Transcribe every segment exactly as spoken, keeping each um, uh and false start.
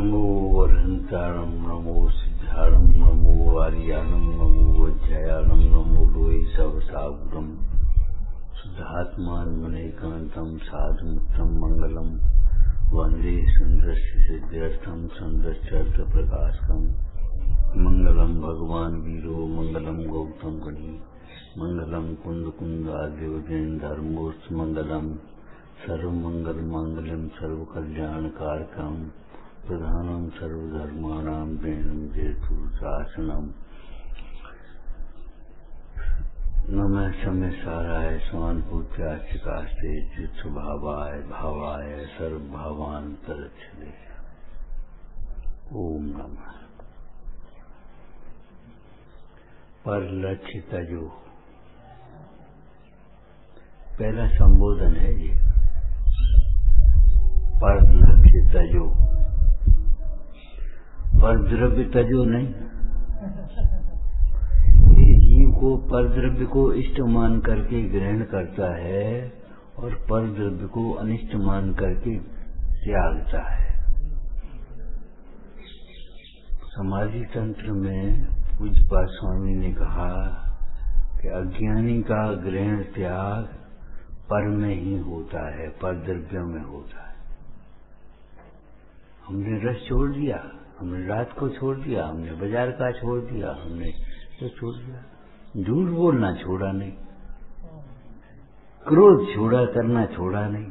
नमो वरहंतारं नमो सिद्धारं नमो आर्यानं नमो वज्रयानं नमो लोये सवसागुरं शुद्धात्मान्मनेकान्तं साधुमुक्तं मंगलम वंदे सुंदरस्य सिद्ध्यर्थं सुंदरचरितप्रकाशकं मंगलम भगवान वीरो मंगलम गौतम गणी मंगलम कुंद कुंदादेव जैन धर्मोर्थ मंगलम सर्वमंगल मांगल्यम सर्व कल्याण कारकम प्रधानम सर्वधर्माणां जैनम जयतु शासनम नमः समय साराय स्वानुभूत्यास्ते चित्त भावाय भावाय सर्वभावान प्रदक्षिणे ओम नमः। पर लक्ष्य तजो पहला संबोधन है ये। पर लक्ष्य तजो, पर द्रव्य तजो नहीं। ये जीव को पर द्रव्य को इष्ट मान करके ग्रहण करता है और पर द्रव्य को अनिष्ट मान करके त्यागता है। समाधि तंत्र में पूज्यपाद स्वामी ने कहा कि अज्ञानी का ग्रहण त्याग पर में ही होता है, पर द्रव्य में होता है। हमने रस छोड़ दिया, हमने रात को छोड़ दिया, हमने बाजार का छोड़ दिया, हमने तो छोड़ दिया। झूठ बोलना छोड़ा नहीं, क्रोध छोड़ा करना छोड़ा नहीं।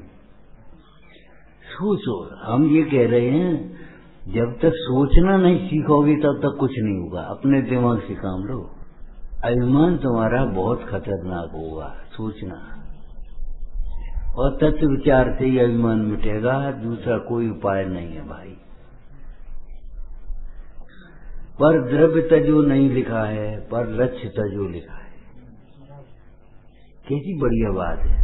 सोचो, हम ये कह रहे हैं जब तक सोचना नहीं सीखोगे तब तक कुछ नहीं होगा। अपने दिमाग से काम लो। अभिमान तुम्हारा बहुत खतरनाक होगा, सोचना। और तत्व विचार से ही अभिमान मिटेगा, दूसरा कोई उपाय नहीं है भाई। पर द्रव्य तजो नहीं लिखा है, पर लक्ष्य तजो लिखा है। कैसी बढ़िया बात है।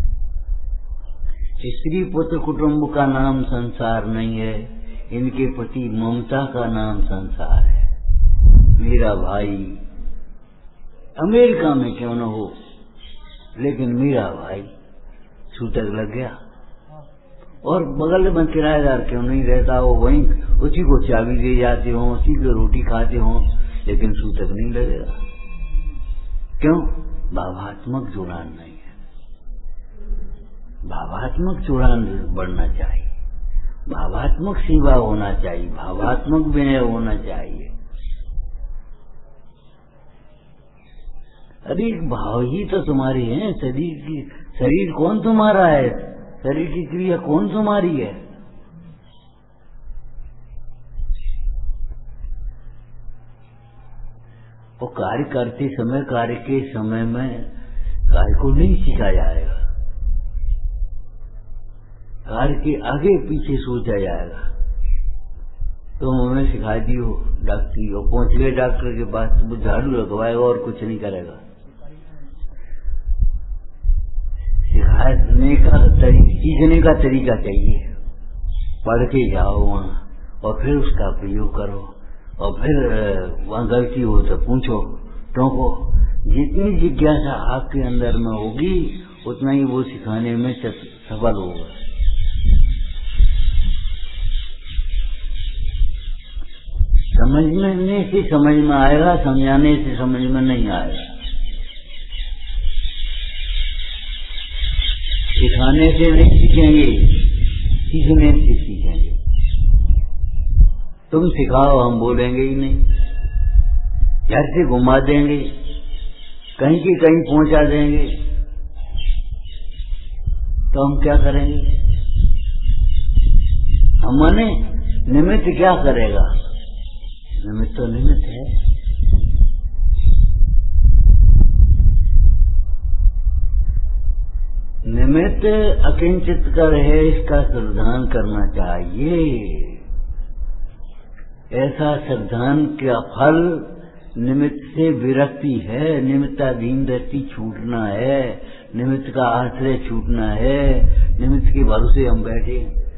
स्त्री पुत्र कुटुंब का नाम संसार नहीं है, इनके प्रति ममता का नाम संसार है। मेरा भाई अमेरिका में क्यों न हो, लेकिन मेरा भाई छूतक लग गया। और बगल में किराएदार क्यों नहीं रहता हो, वहीं उसी को चाबी दे जाते हो, उसी को रोटी खाते हो, लेकिन छूतक नहीं लगेगा। क्यों? भावात्मक जुड़ान नहीं है। भावात्मक जुड़ान बढ़ना चाहिए, भावात्मक सेवा होना चाहिए, भावात्मक विनय होना चाहिए। अरे भाव ही तो तुम्हारे हैं। शरीर की शरीर कौन तुम्हारा है? शरीर की क्रिया कौन तुम्हारी है? वो कार्य करते समय, कार्य के समय में कार्य को नहीं सीखा जाएगा, कार्य के आगे पीछे सोचा जाएगा। तुम तो हमें सिखा दियो डॉक्टरी, और पहुंच गए डॉक्टर के पास तो वो झाड़ू लगवाएगा और कुछ नहीं करेगा। सिखाने का सीखने का तरीका चाहिए। पढ़ के जाओ वहाँ और फिर उसका प्रयोग करो, और फिर वहाँ गलती हो तो पूछो, टोको। जितनी जिज्ञासा आपके अंदर में होगी उतना ही वो सिखाने में सफल होगा। समझने से समझ में आएगा, समझाने से समझ में नहीं आएगा। सिखाने से नहीं सीखेंगे, सीखने से सीखेंगे। तुम सिखाओ, हम बोलेंगे ही नहीं। घर से घुमा देंगे, कहीं की कहीं पहुंचा देंगे, तो हम क्या करेंगे? हमने निमित्त क्या करेगा? निमित्त तो निमित्त है। निमित्त अकिंचित कर है, इसका श्रद्धान करना चाहिए। ऐसा श्रद्धान का फल निमित्त से विरक्ति है, निमित्ताधीन दृष्टि छूटना है, निमित्त का आश्रय छूटना है, निमित्त के भरोसे हम बैठे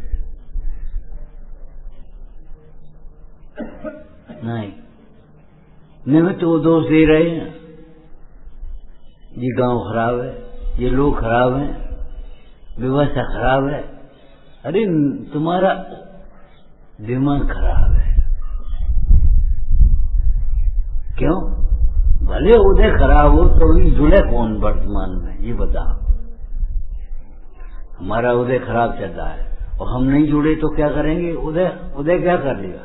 नहीं। निमित्त वो दोष दे रहे हैं, ये गांव खराब है, ये लोग खराब हैं, व्यवस्था खराब है। अरे तुम्हारा दिमाग खराब है। क्यों? भले उदय खराब हो तो भी जुड़े कौन वर्तमान में, ये बताओ। हमारा उदय खराब चल रहा है और हम नहीं जुड़े तो क्या करेंगे? उदय उदय क्या कर लेगा?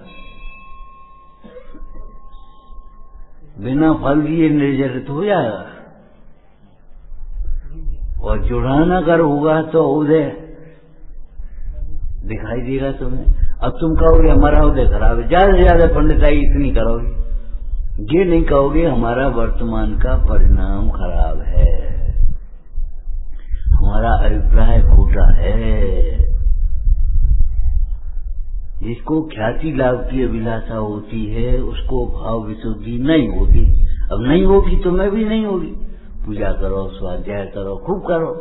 बिना फल दिए निर्जरित हो जाएगा। और जुड़ाना कर होगा तो उदय दिखाई देगा तुम्हें। अब तुम कहोगे हमारा उदय खराब है, ज्यादा से ज्यादा पंडिताई इतनी करोगे, ये नहीं कहोगे हमारा वर्तमान का परिणाम खराब है, हमारा अभिप्राय खोटा है। जिसको ख्याति लाभ की अभिलाषा होती है उसको भाव विशुद्धि नहीं होती। अब नहीं होगी तो मैं भी नहीं होगी। पूजा करो, स्वाध्याय करो, खूब करो,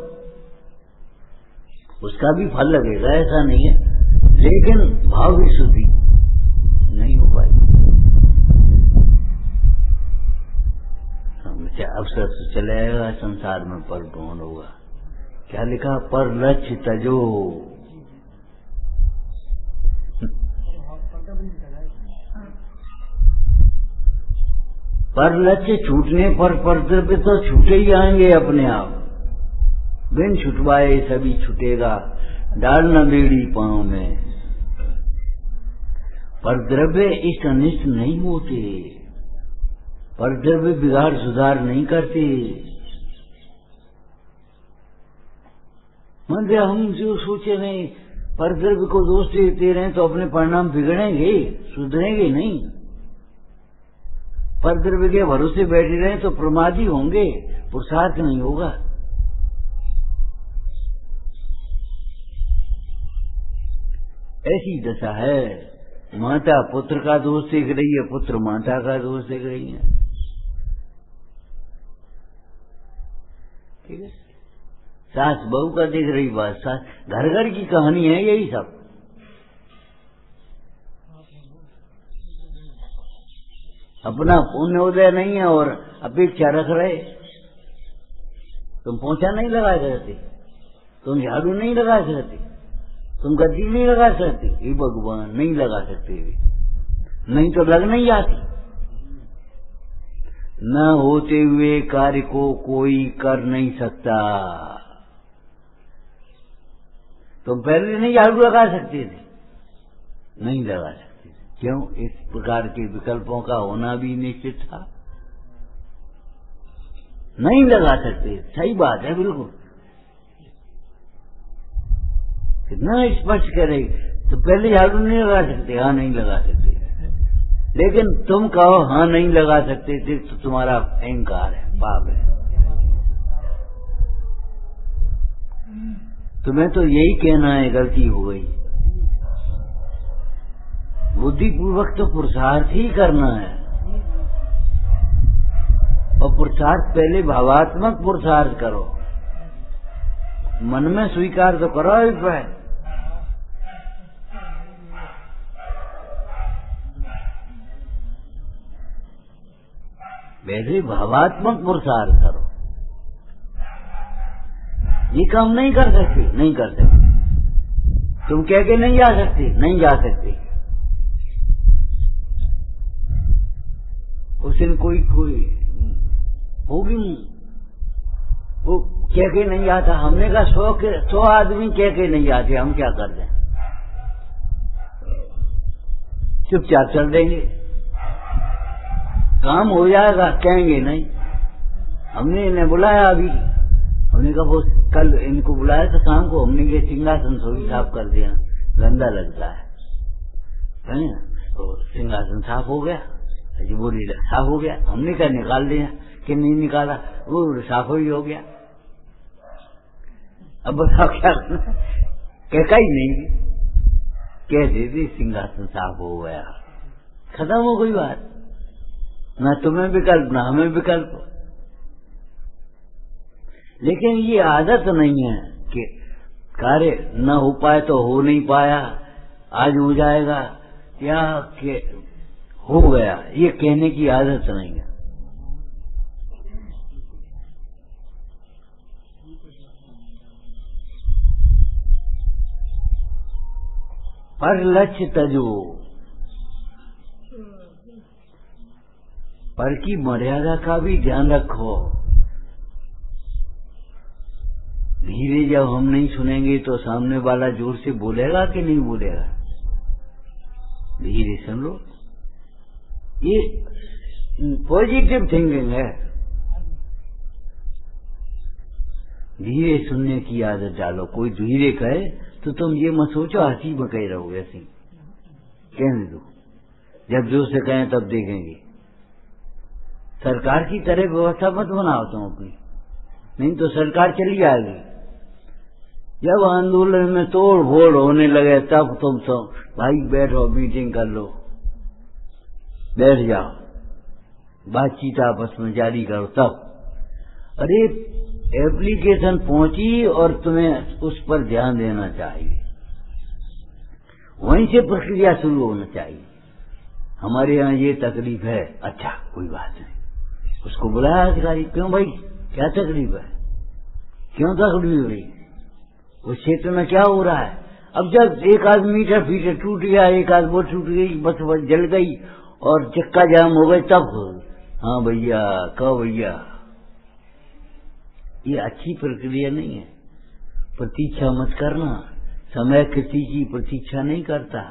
उसका भी फल लगेगा, ऐसा नहीं है, लेकिन भाव विशुद्धि नहीं हो पाएगी। अवसर से चले आएगा संसार में पर कौन होगा। क्या लिखा? पर लक्ष्य तजो। पर लक्ष्य छूटने पर परद्रव्य तो छूटे ही आएंगे अपने आप। बिन छुटवाए सभी छूटेगा, डालना बेड़ी पांव में। परद्रव्य इष्ट अनिष्ट नहीं होते, परद्रव्य बिगाड़ सुधार नहीं करते। मतलब हम जो सोचे नहीं, परद्रव्य को दोष देते रहे तो अपने परिणाम बिगड़ेंगे, सुधरेंगे नहीं। परद्रव्य के भरोसे बैठे रहे तो प्रमादी होंगे, पुरुषार्थ नहीं होगा। ऐसी दशा है। माता पुत्र का दोष देख रही है, पुत्र माता का दोष देख रही है। ठीक है, सास बहू का देख रही बात, सास घर घर की कहानी है यही सब। अपना पुण्योदय नहीं है और अपेक्षा रख रहे। तुम पोछा नहीं लगा सकते, तुम झाड़ू नहीं लगा सकते, तुम गद्दी नहीं लगा सकते, हे भगवान नहीं लगा सकते, नहीं तो लग नहीं जाती। न होते हुए कार्य को कोई कर नहीं सकता। तुम पहले नहीं झाड़ू लगा सकते थे, नहीं लगा सकते। क्यों? इस प्रकार के विकल्पों का होना भी निश्चित था। नहीं लगा सकते, सही बात है बिल्कुल। कितना स्पष्ट करे, तो पहले झाड़ू नहीं लगा सकते, हाँ नहीं लगा सकते। लेकिन तुम कहो हाँ नहीं लगा सकते थे तो तुम्हारा अहंकार है, पाप है। तुम्हें तो यही कहना है गलती हो गई। बुद्धिपूर्वक तो पुरुषार्थ ही करना है, और पुरुषार्थ पहले भावात्मक पुरुषार्थ करो, मन में स्वीकार तो करो अभिप्राय। पहले भावात्मक पुरुषार्थ करो। ये काम नहीं कर सकते, नहीं कर सकते। तुम कह के नहीं जा सकते, नहीं जा सकते। उस दिन कोई कोई होगी वो कह के नहीं जाता। हमने कहा सौ के सौ आदमी कह के नहीं जाते, हम क्या कर दें? चुपचाप चल देंगे, काम हो जाएगा, कहेंगे नहीं। हमने इन्हें बुलाया, अभी हमने कहा वो कल इनको बुलाया था शाम को, हमने ये सिंहासन सोई साफ कर दिया, गंदा लगता है, तो सिंहासन साफ हो गया, जी बोली साफ हो गया। हमने क्या निकाल दिया कि नहीं निकाला, वो साफ ही हो गया। अब बताओ क्या करना? कह ही नहीं, कह देती सिंहासन साफ हो गया, खत्म हो गई बात। ना तुम्हें विकल्प ना हमें विकल्प। लेकिन ये आदत नहीं है कि कार्य न हो पाए तो हो नहीं पाया, आज हो जाएगा या कि हो गया, ये कहने की आदत नहीं है। पर लक्ष्य तजो, पर की मर्यादा का भी ध्यान रखो। धीरे जब हम नहीं सुनेंगे तो सामने वाला जोर से बोलेगा कि नहीं बोलेगा? धीरे सुन लो। ये पॉजिटिव थिंकिंग है। धीरे सुनने की आदत डालो। कोई धीरे कहे तो तुम ये मत सोचो हंसी में कह रहोगे, ऐसी कहने दो। जब जोर से कहें तब देखेंगे। सरकार की तरह व्यवस्था मत बनाओ तुम अपनी, नहीं तो सरकार चली जाएगी। जब आंदोलन में तोड़ फोड़ होने लगे तब तुम तो भाई बैठो, मीटिंग कर लो, बैठ जाओ, बातचीत आपस में जारी करो। तब अरे एप्लीकेशन पहुंची और तुम्हें उस पर ध्यान देना चाहिए, वहीं से प्रक्रिया शुरू होना चाहिए। हमारे यहाँ ये तकलीफ है, अच्छा कोई बात नहीं, उसको बुलाया अधिकारी, क्यों भाई क्या तकलीफ है, क्यों तकलीफ हो रही, उस क्षेत्र में क्या हो रहा है। अब जब एक आध मीटर फीटर टूट गया, एक आध वो टूट गई, बस बस जल गई और चक्का जाम हो गए, तब हाँ भैया कहो भैया। ये अच्छी प्रक्रिया नहीं है। प्रतीक्षा मत करना, समय किसी की प्रतीक्षा नहीं करता,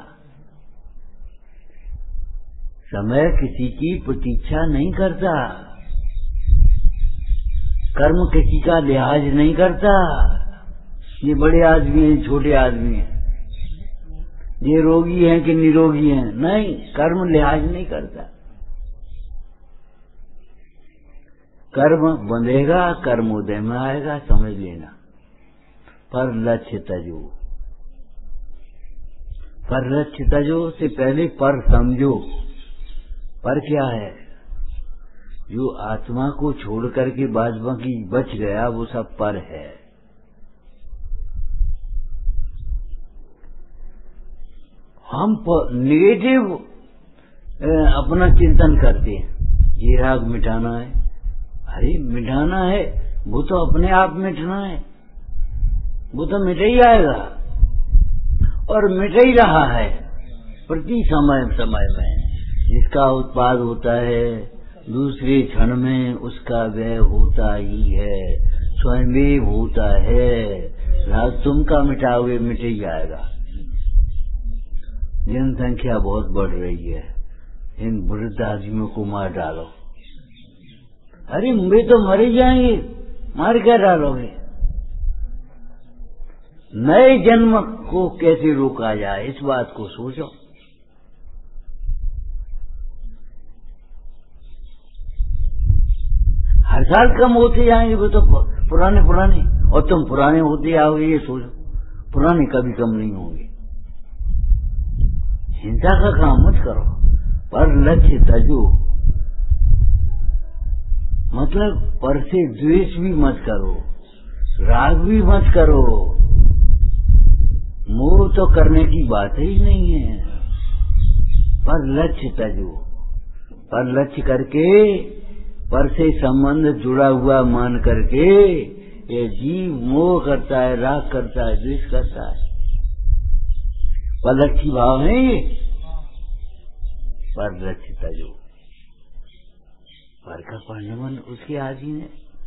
समय किसी की प्रतीक्षा नहीं करता, कर्म किसी का लिहाज नहीं करता। ये बड़े आदमी हैं, छोटे आदमी हैं, ये रोगी हैं कि निरोगी हैं, नहीं, कर्म लिहाज नहीं करता। कर्म बंधेगा, कर्म उदय में आएगा, समझ लेना। पर लक्ष्य तजो, पर लक्ष्य तजो से पहले पर समझो। पर क्या है? जो आत्मा को छोड़ करके बाद बाकी बच गया वो सब पर है। हम निगेटिव अपना चिंतन करते हैं, ये राग मिटाना है, अरे मिटाना है वो तो अपने आप मिटना है, वो तो मिट ही आएगा और मिट ही रहा है प्रति समय समय में। जिसका उत्पाद होता है दूसरे क्षण में उसका व्यय होता ही है, स्वयं होता है। राग तुम का मिटाओगे मिट ही जाएगा। जनसंख्या बहुत बढ़ रही है, इन वृद्ध आदमियों को मार डालो। अरे वे तो मर ही जाएंगे, मार क्या डालोगे? नए जन्म को कैसे रोका जाए, इस बात को सोचो। हर साल कम होते जाएंगे वो तो पुराने पुराने, और तुम पुराने होते आओगे, ये सोचो। पुराने कभी कम नहीं होंगे। चिंता का काम मत करो, पर लक्ष्य तजो, मतलब पर से द्वेष भी मत करो, राग भी मत करो। मोह तो करने की बात ही नहीं है। पर लक्ष्य तजो, पर लक्ष्य करके, पर से संबंध जुड़ा हुआ मान करके ये जीव मोह करता है, राग करता है, द्वेष करता है। पर लक्ष्य भाव है ये, पर लक्ष्य तजो, पर का पढ़ने मन उसके आधीन है।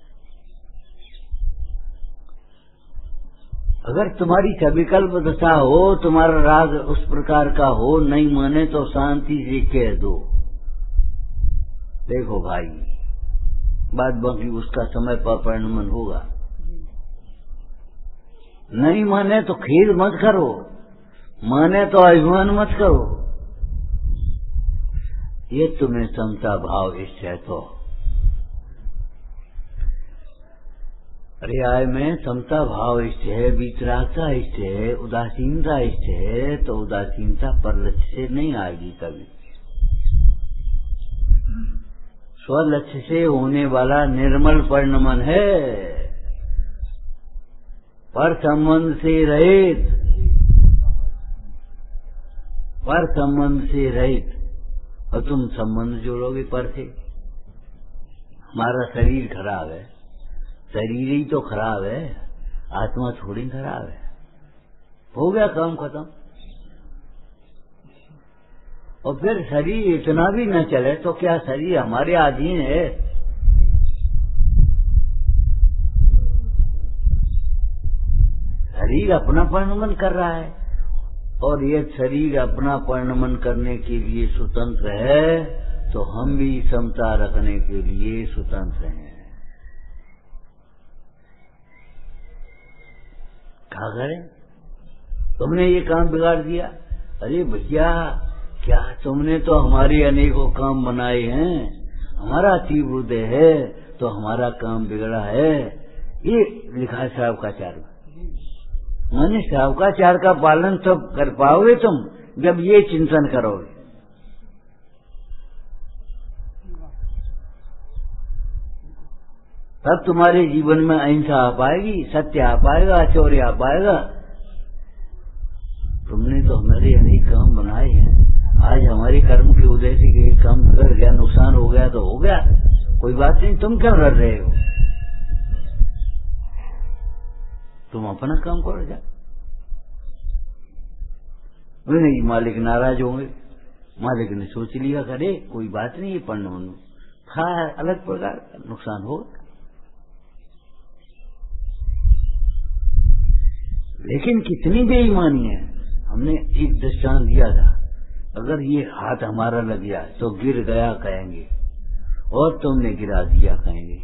अगर तुम्हारी सविकल्प दशा हो, तुम्हारा राग उस प्रकार का हो, नहीं माने तो शांति से कह दो, देखो भाई बाद बाकी उसका समय पर परिणमन होगा। नहीं माने तो खेद मत करो, माने तो अभिमान मत करो। ये तुम्हें समता भाव इष्ट है तो पर्याय में समता भाव इष्ट है, वितरागता इष्ट है, उदासीनता इष्ट है, तो उदासीनता पर लक्ष्य से नहीं आएगी कभी। स्वलक्ष्य से होने वाला निर्मल परिणमन है, पर संबंध से रहित, पर संबंध से रहित। और तुम संबंध जोड़ोगे पर से। हमारा शरीर खराब है, शरीर ही तो खराब है, आत्मा थोड़ी खराब है। हो गया काम खत्म। और फिर शरीर इतना भी न चले तो क्या शरीर हमारे अधीन है? शरीर अपना परिणमन कर रहा है, और ये शरीर अपना परिणमन करने के लिए स्वतंत्र है, तो हम भी समता रखने के लिए स्वतंत्र हैं। क्या करें? तुमने ये काम बिगाड़ दिया। अरे भैया, क्या तुमने तो हमारे अनेकों काम बनाए हैं, हमारा तीव्र हृदय है तो हमारा काम बिगड़ा है। ये लिखा है श्रावकाचार में। माने श्रावकाचार का पालन तब कर पाओगे तुम जब ये चिंतन करोगे। तब तुम्हारे जीवन में अहिंसा आ पाएगी, सत्य आ पाएगा, चौर्य आ पाएगा। तुमने तो हमारे अनेक काम बनाए हैं, आज हमारे कर्म के उदय से कोई काम बिगड़ गया, नुकसान हो गया तो हो गया, कोई बात नहीं। तुम क्यों लड़ रहे हो? तुम अपना काम करो जा। नहीं, मालिक नाराज होंगे, मालिक ने सोच लिया, करे कोई बात नहीं, ये पढ़ने खा अलग प्रकार का नुकसान होगा। लेकिन कितनी बेईमानी है। हमने एक दृष्टांत दिया था, अगर ये हाथ हमारा लग गया तो गिर गया कहेंगे, और तुमने गिरा दिया कहेंगे।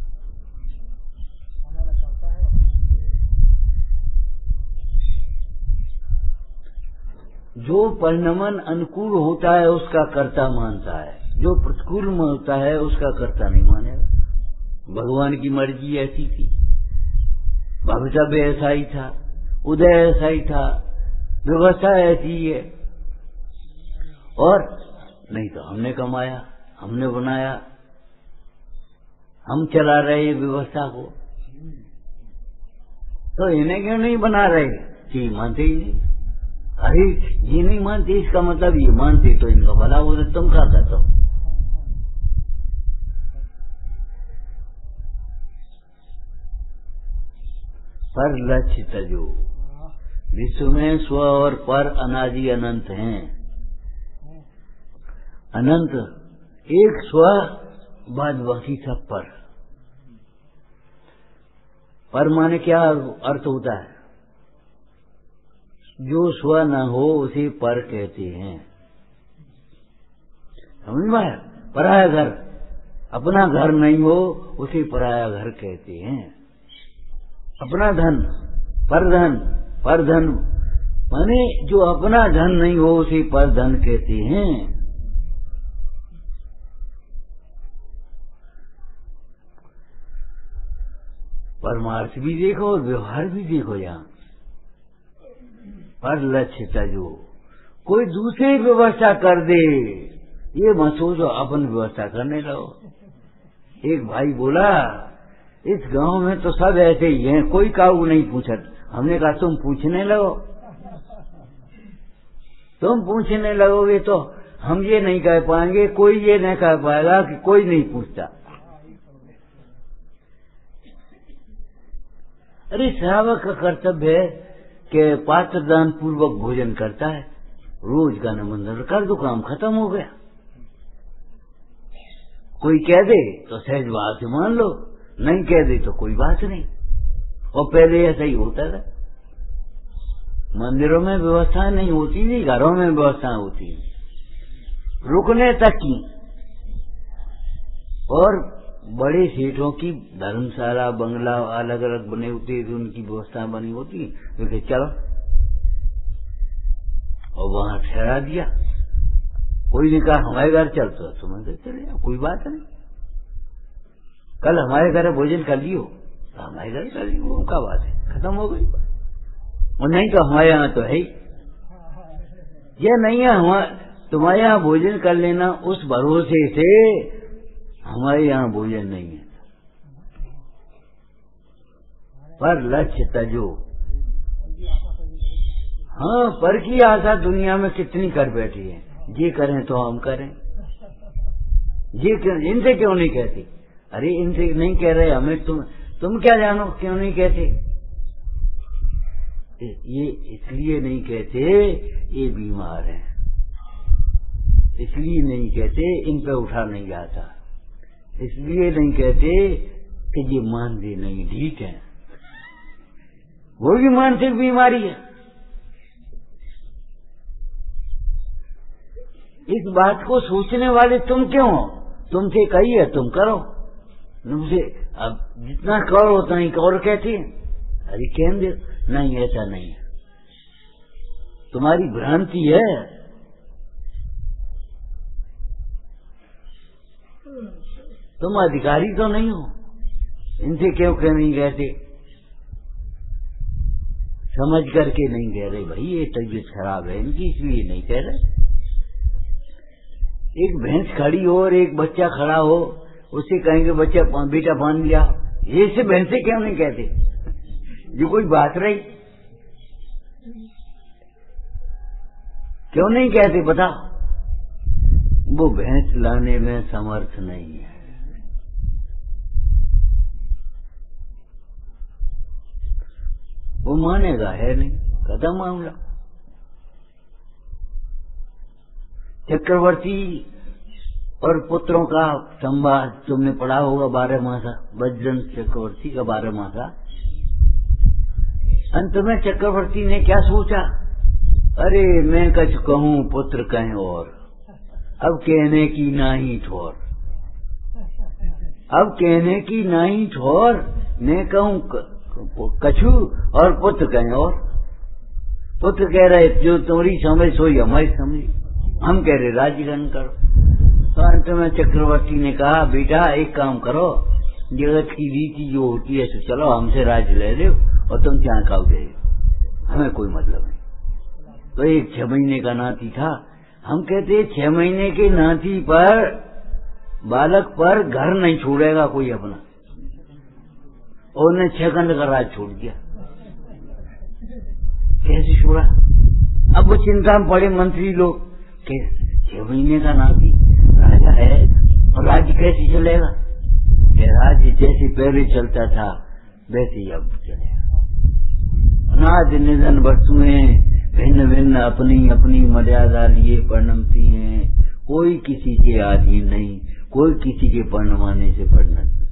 जो परिणमन अनुकूल होता है उसका कर्ता मानता है, जो प्रतिकूल में होता है उसका कर्ता नहीं मानेगा। भगवान की मर्जी ऐसी थी, भविष्य ऐसा ही था, उदय ऐसा ही था, व्यवस्था ऐसी है। और नहीं तो हमने कमाया, हमने बनाया, हम चला रहे व्यवस्था को, तो इन्हें क्यों नहीं बना रहे? कि मानते ही नहीं। अरे ये नहीं मानते, इसका मतलब ये मानते तो इनका भला हो, तुम क्या कहते हो? पर लक्ष्य तजो, विश्व में स्व और पर अनादि अनंत हैं। अनंत एक स्व, बाद बाकी सब पर। पर माने क्या अर्थ होता है? जो स्व न हो उसे पर कहते हैं। समझ में आया? पराया घर, अपना घर नहीं हो उसे पराया घर कहते हैं। अपना धन परधन, परधन माने जो अपना धन नहीं हो उसे परधन कहते हैं। परमार्थ भी देखो और व्यवहार भी देखो। यहाँ पर लक्ष्य तजो, कोई दूसरी व्यवस्था कर दे ये मत सोचो, अपन व्यवस्था करने लगो। एक भाई बोला, इस गांव में तो सब ऐसे ही हैं, कोई काऊ नहीं पूछत। हमने कहा तुम पूछने लगो, तुम पूछने लगोगे तो हम ये नहीं कह पाएंगे, कोई ये नहीं कह पाएगा कि कोई नहीं पूछता। अरे श्रावक का कर्तव्य है कि पात्र दान पूर्वक भोजन करता है, रोज का निबंधन कर दो, काम खत्म हो गया। कोई कह दे तो सहज बात से मान लो, नहीं कह दे तो कोई बात नहीं। और पहले ऐसा ही होता था, मंदिरों में व्यवस्था नहीं होती थी, घरों में व्यवस्था होती थी, रुकने तक की। और बड़े सेठों की धर्मशाला बंगला अलग अलग बने होते थे, उनकी व्यवस्था बनी होती, तो चलो और वहां ठहरा दिया। कोई ने कहा हमारे घर चल, तो तुम्हें तो चले जाओ, कोई बात नहीं। कल हमारे घर भोजन कर लियो, तो हमारे घर कर लियो, उनका बात है, खत्म हो गई। और नहीं तो हमारे यहाँ तो है ही, यह नहीं है हमारे तुम्हारे यहाँ भोजन कर लेना, उस भरोसे से हमारे यहाँ भोजन नहीं है। पर लक्ष्य तजो, हाँ पर की आशा दुनिया में कितनी कर बैठी है। ये करें तो हम करें, ये क्यों, इनसे क्यों नहीं कहते? अरे इनसे नहीं कह रहे, हमें तुम तुम क्या जानो क्यों नहीं कहते? ये इसलिए नहीं कहते, ये बीमार है। इसलिए नहीं कहते इन पे उठा नहीं जाता, इसलिए नहीं कहते कि ये मानते नहीं, ठीक है, वो भी मानसिक बीमारी है। इस बात को सोचने वाले तुम क्यों हो? तुमसे कही है तुम करो, तुमसे अब जितना करो उतना ही और कहते हैं। अरे कहते नहीं, ऐसा नहीं है, तुम्हारी भ्रांति है। तुम अधिकारी तो नहीं हो, इनसे क्यों क्यों नहीं कहते? समझ करके नहीं कह रहे भाई ये तबीयत खराब है इनकी, इसलिए नहीं कह रहे। एक भैंस खड़ी हो और एक बच्चा खड़ा हो, उसे कहेंगे बच्चा बेटा पानी लिया, ये से भैंसे क्यों नहीं कहते? ये कोई बात रही? क्यों नहीं कहते बता? वो भैंस लाने में समर्थ नहीं है। वो मानेगा है नहीं, खत्म मामला। चक्रवर्ती और पुत्रों का संवाद तुमने पढ़ा होगा, बारह मासा, बजरंग चक्रवर्ती का बारह मासा। अंत में चक्रवर्ती ने क्या सोचा? अरे मैं कछ कहूं पुत्र कहें और, अब कहने की नाही ठोर, अब कहने की नाही ठोर, मैं कहूं कछु और पुत्र कहें और। पुत्र कह रहे जो तुम्हारी समझ सोई हमारी समझ, हम कह रहे राजीकरण करो। तो अंत में चक्रवर्ती ने कहा बेटा एक काम करो, जगत की रीति जो होती है तो चलो हमसे राज्य ले लो और तुम क्या खाओ दे, हमें कोई मतलब नहीं। तो एक छह महीने का नाती था, हम कहते छह महीने के नाती पर, बालक पर घर नहीं छोड़ेगा कोई अपना, और उन्हें छह खंड का राज छोड़ दिया। कैसे छोड़ा? अब वो चिंता में पड़े मंत्री लोग, छह महीने का नाती राजा है और राज्य कैसे चलेगा? राज्य जैसे पहले चलता था वैसे ही अब चलेगा। अनाज निधन वस्तुएं भिन्न भिन्न अपनी अपनी मर्यादा लिए परिणमती हैं, कोई किसी के अधीन नहीं, कोई किसी के परिणमाने से परिणत नहीं।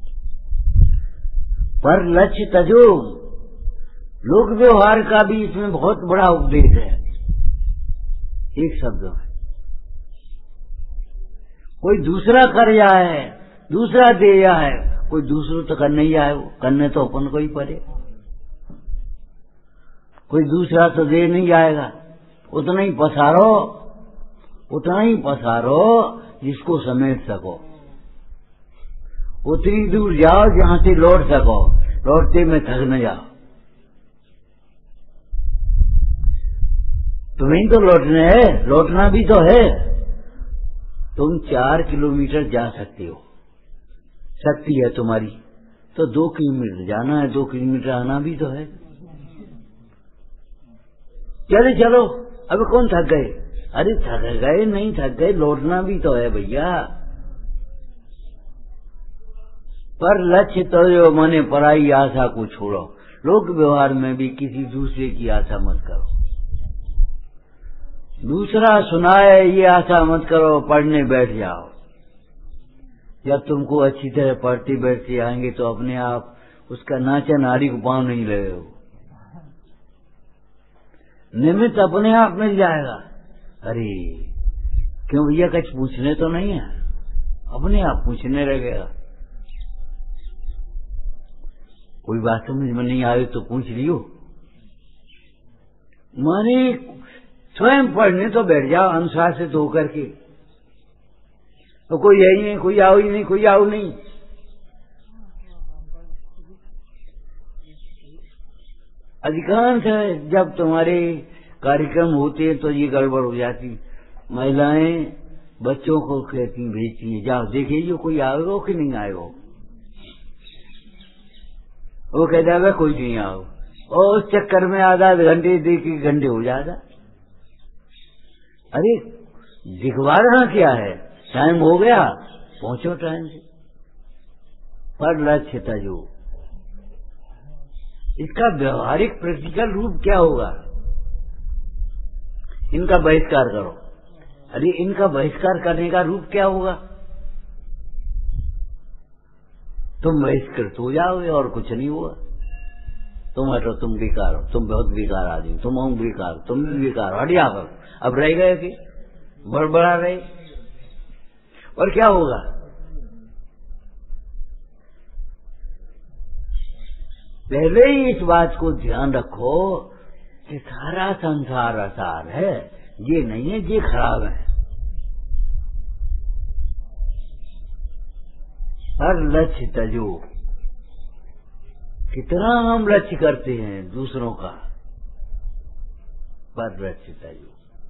पर लक्ष्य तजो, लोक व्यवहार का भी इसमें बहुत बड़ा उपदेश है। एक शब्द में कोई दूसरा कर जाए, दूसरा दे जाए, कोई दूसरों तो करने ही आए, करने तो अपन को ही पड़े। कोई दूसरा तो दे नहीं जाएगा, उतना ही पसारो, उतना ही पसारो जिसको समेट सको, उतनी दूर जाओ जहां से लौट सको, लौटते में थक न जाओ। तुम्हें तो लौटना है, लौटना भी तो है। तुम चार किलोमीटर जा सकते हो, शक्ति है तुम्हारी, तो दो किलोमीटर जाना है, दो किलोमीटर आना भी तो है। चले चलो, अभी कौन थक गए? अरे थक गए नहीं, थक गए, लौटना भी तो है भैया। पर लक्ष्य तो जो मने पराई आशा को छोड़ो। लोक व्यवहार में भी किसी दूसरे की आशा मत करो, दूसरा सुनाए ये आशा मत करो, पढ़ने बैठ जाओ। जब तुमको अच्छी तरह पढ़ते बैठते आएंगे तो अपने आप उसका नाचा नारी को पाँव नहीं लगे हो, निमित्त अपने आप मिल जाएगा। अरे क्यों भैया कुछ पूछने तो नहीं है, अपने आप पूछने लगेगा। कोई बात समझ में नहीं आए तो पूछ लियो, माने स्वयं पढ़ने तो बैठ जाओ अनुशासित होकर के। तो कोई है ही नहीं, कोई आओ ही नहीं, कोई आओ नहीं। अधिकांश है जब तुम्हारे कार्यक्रम होते हैं तो ये गड़बड़ हो जाती। महिलाएं बच्चों को कहती भेजती है, जाओ देखिए कोई आएगा कि नहीं आएगा। वो कहता है कोई नहीं आओ, और उस चक्कर में आधा घंटे देखिए घंटे हो जाता। अरे दिखवा रहा क्या है, टाइम हो गया, पहुंचो टाइम से। पर लक्ष्य तजो, इसका व्यवहारिक प्रैक्टिकल रूप क्या होगा? इनका बहिष्कार करो। अरे इनका बहिष्कार करने का रूप क्या होगा? तुम बहिष्कृत हो जाओगे और कुछ नहीं हुआ। तुम हटो, तुम बेकार हो, तुम बहुत बेकार आदमी, तुम हम बेकार, तुम भी बेकार, हट जाओ। अब रह गए कि बड़बड़ा रहे, और क्या होगा? पहले ही इस बात को ध्यान रखो कि सारा संसार असार है, ये नहीं है ये खराब है। हर लक्ष्य तजो, कितना हम लक्ष्य करते हैं दूसरों का, पर लक्ष्य तजो।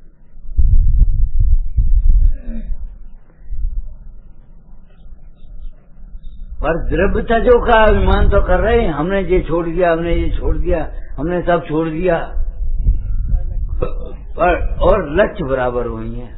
पर द्रव्य तजो का अभिमान तो कर रहे हैं, हमने ये छोड़ दिया, हमने ये छोड़ दिया, हमने सब छोड़ दिया, पर और लक्ष्य बराबर हुई है।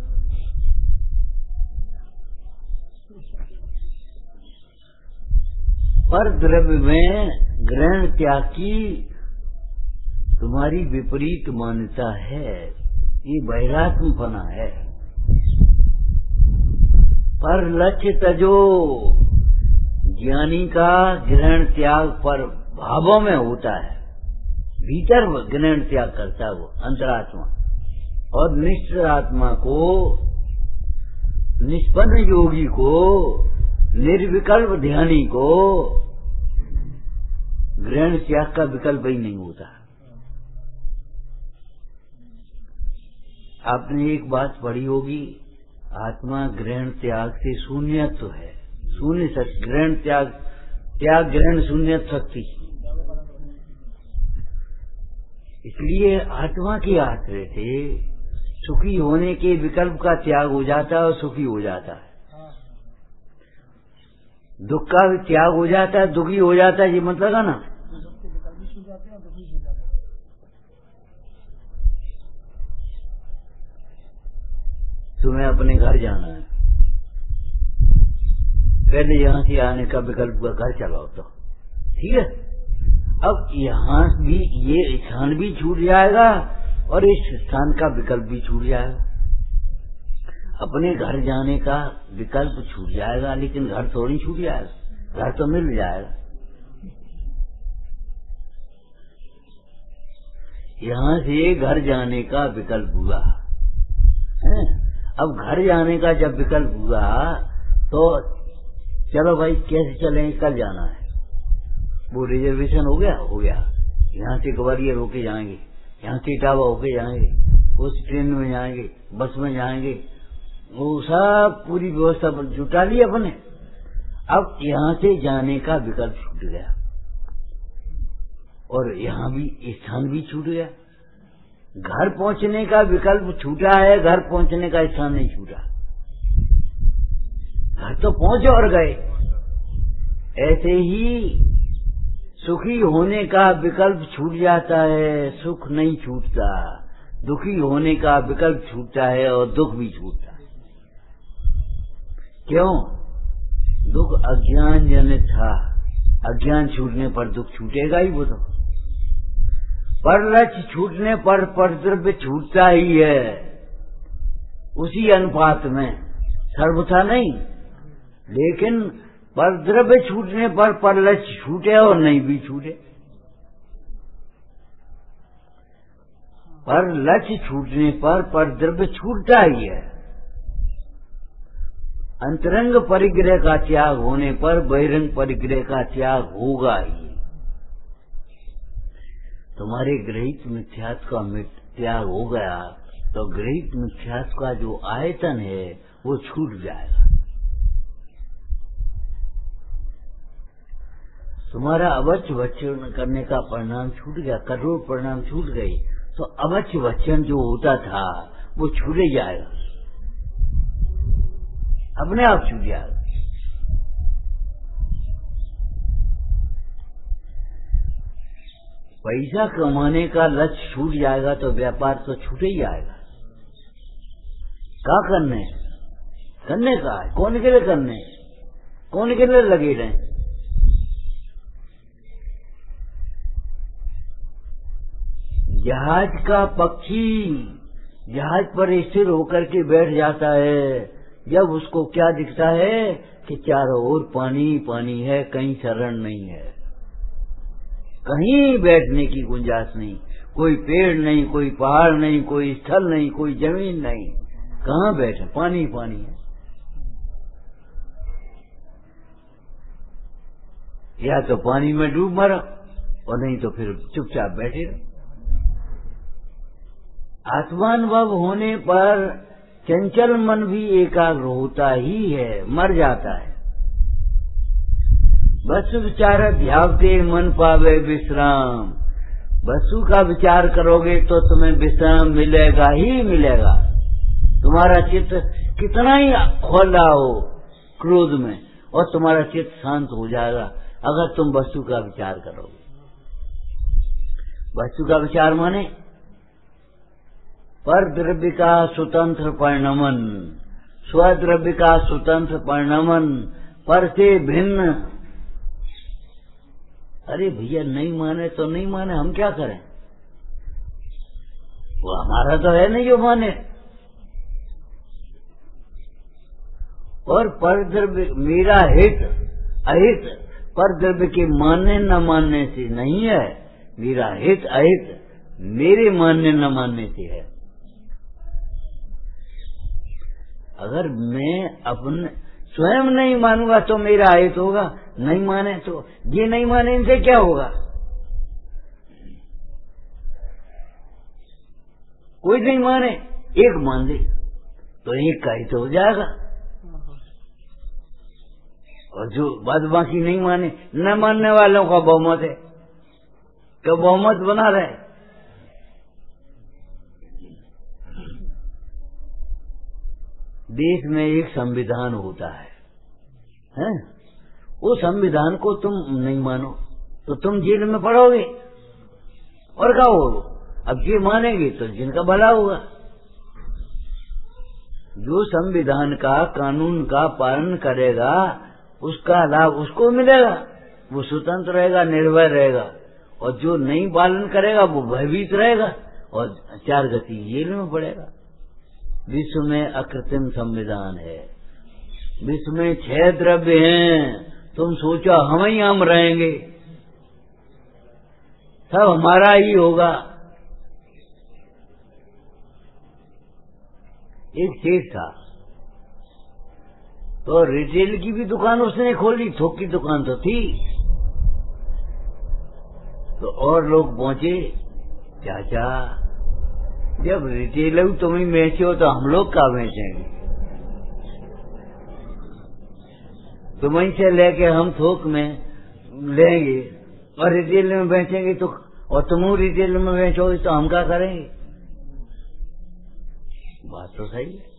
पर द्रव्य में ग्रहण त्याग की तुम्हारी विपरीत मान्यता है, ये बहिरात्मपना है। पर लक्ष्य तजो, ज्ञानी का ग्रहण त्याग पर भावों में होता है, भीतर ग्रहण त्याग करता है वो अंतरात्मा। और निश्चल आत्मा को, निष्पन्न योगी को, निर्विकल्प ध्यानी को ग्रहण त्याग का विकल्प ही नहीं होता। आपने एक बात पढ़ी होगी, आत्मा ग्रहण त्याग से शून्यत्व है, शून्य शक्ति, ग्रहण त्याग, त्याग ग्रहण शून्य शक्ति। इसलिए आत्मा के आश्रय से सुखी होने के विकल्प का त्याग हो जाता है और सुखी हो जाता है। दुख का भी त्याग हो जाता है, दुखी हो जाता है, ये मतलब है ना। तुम्हें अपने घर जाना है, पहले यहाँ से आने का विकल्प का घर चलाओ तो ठीक है। अब यहाँ भी ये स्थान भी छूट जाएगा और इस स्थान का विकल्प भी छूट जाएगा। अपने घर जाने का विकल्प छूट जाएगा, लेकिन घर थोड़ी छूट जाएगा, घर तो मिल जाएगा। यहाँ से घर जाने का विकल्प हुआ है। अब घर जाने का जब विकल्प हुआ तो चलो भाई कैसे चलेंगे, कल जाना है, वो रिजर्वेशन हो गया हो गया यहाँ से ग्वालियर होके जाएंगे, यहाँ से इटावा होके जाएंगे, उस ट्रेन में जाएंगे, बस में जाएंगे, वो सब पूरी व्यवस्था जुटा ली अपने। अब यहाँ से जाने का विकल्प छूट गया और यहाँ भी स्थान भी छूट गया। घर पहुंचने का विकल्प छूटा है, घर पहुंचने का स्थान नहीं छूटा। घर तो पहुंचे और गए। ऐसे ही सुखी होने का विकल्प छूट जाता है, सुख नहीं छूटता। दुखी होने का विकल्प छूटता है और दुख भी छूटता है। क्यों? दुख अज्ञान जनित था, अज्ञान छूटने पर दुख छूटेगा ही। वो तो पर लक्ष्य छूटने पर परद्रव्य छूटता ही है, उसी अनुपात में, सर्वथा नहीं। लेकिन परद्रव्य छूटने पर पर लक्ष्य छूटे और नहीं भी छूटे। पर लक्ष्य छूटने पर परद्रव्य छूटता ही है। अंतरंग परिग्रह का त्याग होने पर बहिरंग परिग्रह का त्याग होगा ही। तुम्हारे गृहीत मिथ्यात्व का त्याग हो गया तो गृहीत मिथ्यात्व का जो आयतन है वो छूट जाएगा। तुम्हारा अवच्य वचन करने का परिणाम छूट गया, कठोर परिणाम छूट गई, तो अवच्य वचन जो होता था वो छूट जाएगा, अपने आप छूट जाएगा। पैसा कमाने का लक्ष्य छूट जाएगा तो व्यापार तो छूट ही जाएगा। क्या करने करने का है, कौन के लिए करने, कौन के लिए लगे रहे। जहाज का पक्षी जहाज पर स्थिर होकर के बैठ जाता है, जब उसको क्या दिखता है कि चारों ओर पानी पानी है, कहीं शरण नहीं है, कहीं बैठने की गुंजाइश नहीं, कोई पेड़ नहीं, कोई पहाड़ नहीं, कोई स्थल नहीं, कोई जमीन नहीं, कहाँ बैठे, पानी पानी है। या तो पानी में डूब मरो और नहीं तो फिर चुपचाप बैठे रहो। आत्मानुभव होने पर चंचल मन भी एकाग्र होता ही है, मर जाता है। वस्तु विचार ध्यावते मन पावे विश्राम। वस्तु का विचार करोगे तो तुम्हें विश्राम मिलेगा ही मिलेगा। तुम्हारा चित्त कितना ही खोला हो क्रोध में, और तुम्हारा चित्त शांत हो जाएगा अगर तुम वस्तु का विचार करोगे। वस्तु का विचार माने पर द्रव्य का स्वतंत्र परिणमन, स्वद्रव्य का स्वतंत्र परिणमन, पर से भिन्न। अरे भैया नहीं माने तो नहीं माने, हम क्या करें, वो हमारा तो है नहीं जो माने। और पर द्रव्य मेरा हित अहित पर द्रव्य के मानने न मानने से नहीं है, मेरा हित अहित मेरे मानने न मानने से है। अगर मैं अपने स्वयं नहीं मानूंगा तो मेरा हित होगा, नहीं माने तो ये नहीं माने इनसे क्या होगा। कोई नहीं माने, एक मान ले तो एक का हित हो जाएगा, और जो बाद बाकी नहीं माने, न मानने वालों का बहुमत है तो बहुमत बना रहे। देश में एक संविधान होता है, हैं? वो संविधान को तुम नहीं मानो तो तुम जेल में पड़ोगे, और क्या होगा। अब ये मानेंगे तो जिनका भला होगा। जो संविधान का कानून का पालन करेगा उसका लाभ उसको मिलेगा, वो स्वतंत्र रहेगा, निर्भय रहेगा, और जो नहीं पालन करेगा वो भयभीत रहेगा और चार गति जेल में पड़ेगा। विश्व में अकृत्रिम संविधान है, विश्व में छह द्रव्य हैं। तुम सोचो हम ही हम रहेंगे, सब हमारा ही होगा। एक सेठ था तो रिटेल की भी दुकान उसने खोली, थोक की दुकान तो थी। तो और लोग पहुंचे, चाचा जब रिटेल तुम ही बेचे हो तो हम लोग क्या बेचेंगे, तुम्हीं से लेके हम थोक में लेंगे और रिटेल में बेचेंगे तो, और तुम रिटेल में बेचोगे तो हम क्या करेंगे। बात तो सही है।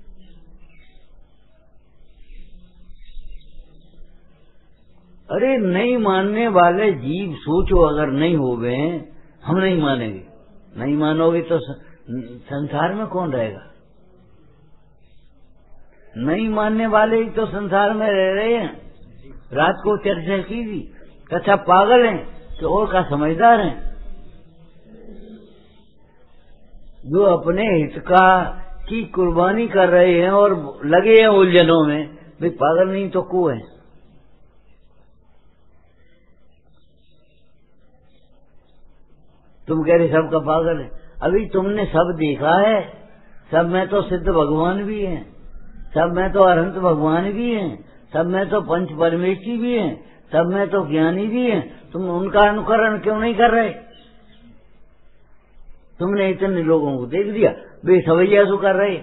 अरे नहीं मानने वाले जीव सोचो, अगर नहीं हो गए हम नहीं मानेंगे, नहीं मानोगे तो संसार में कौन रहेगा। नहीं मानने वाले ही तो संसार में रह रहे हैं। रात को चर्चा की थी, कथा पागल हैं कि और का समझदार हैं। जो अपने हित का की कुर्बानी कर रहे हैं और लगे हैं उलझनों में, वे पागल नहीं तो को है। तुम कह रहे सबका पागल है, अभी तुमने सब देखा है, सब में तो सिद्ध भगवान भी हैं, सब में तो अनंत भगवान भी हैं, सब में तो पंच परमेश्वरी भी हैं, सब में तो ज्ञानी भी हैं। तुम उनका अनुकरण क्यों नहीं कर रहे। तुमने इतने लोगों को देख दिया, वे सवैया सो कर रहे।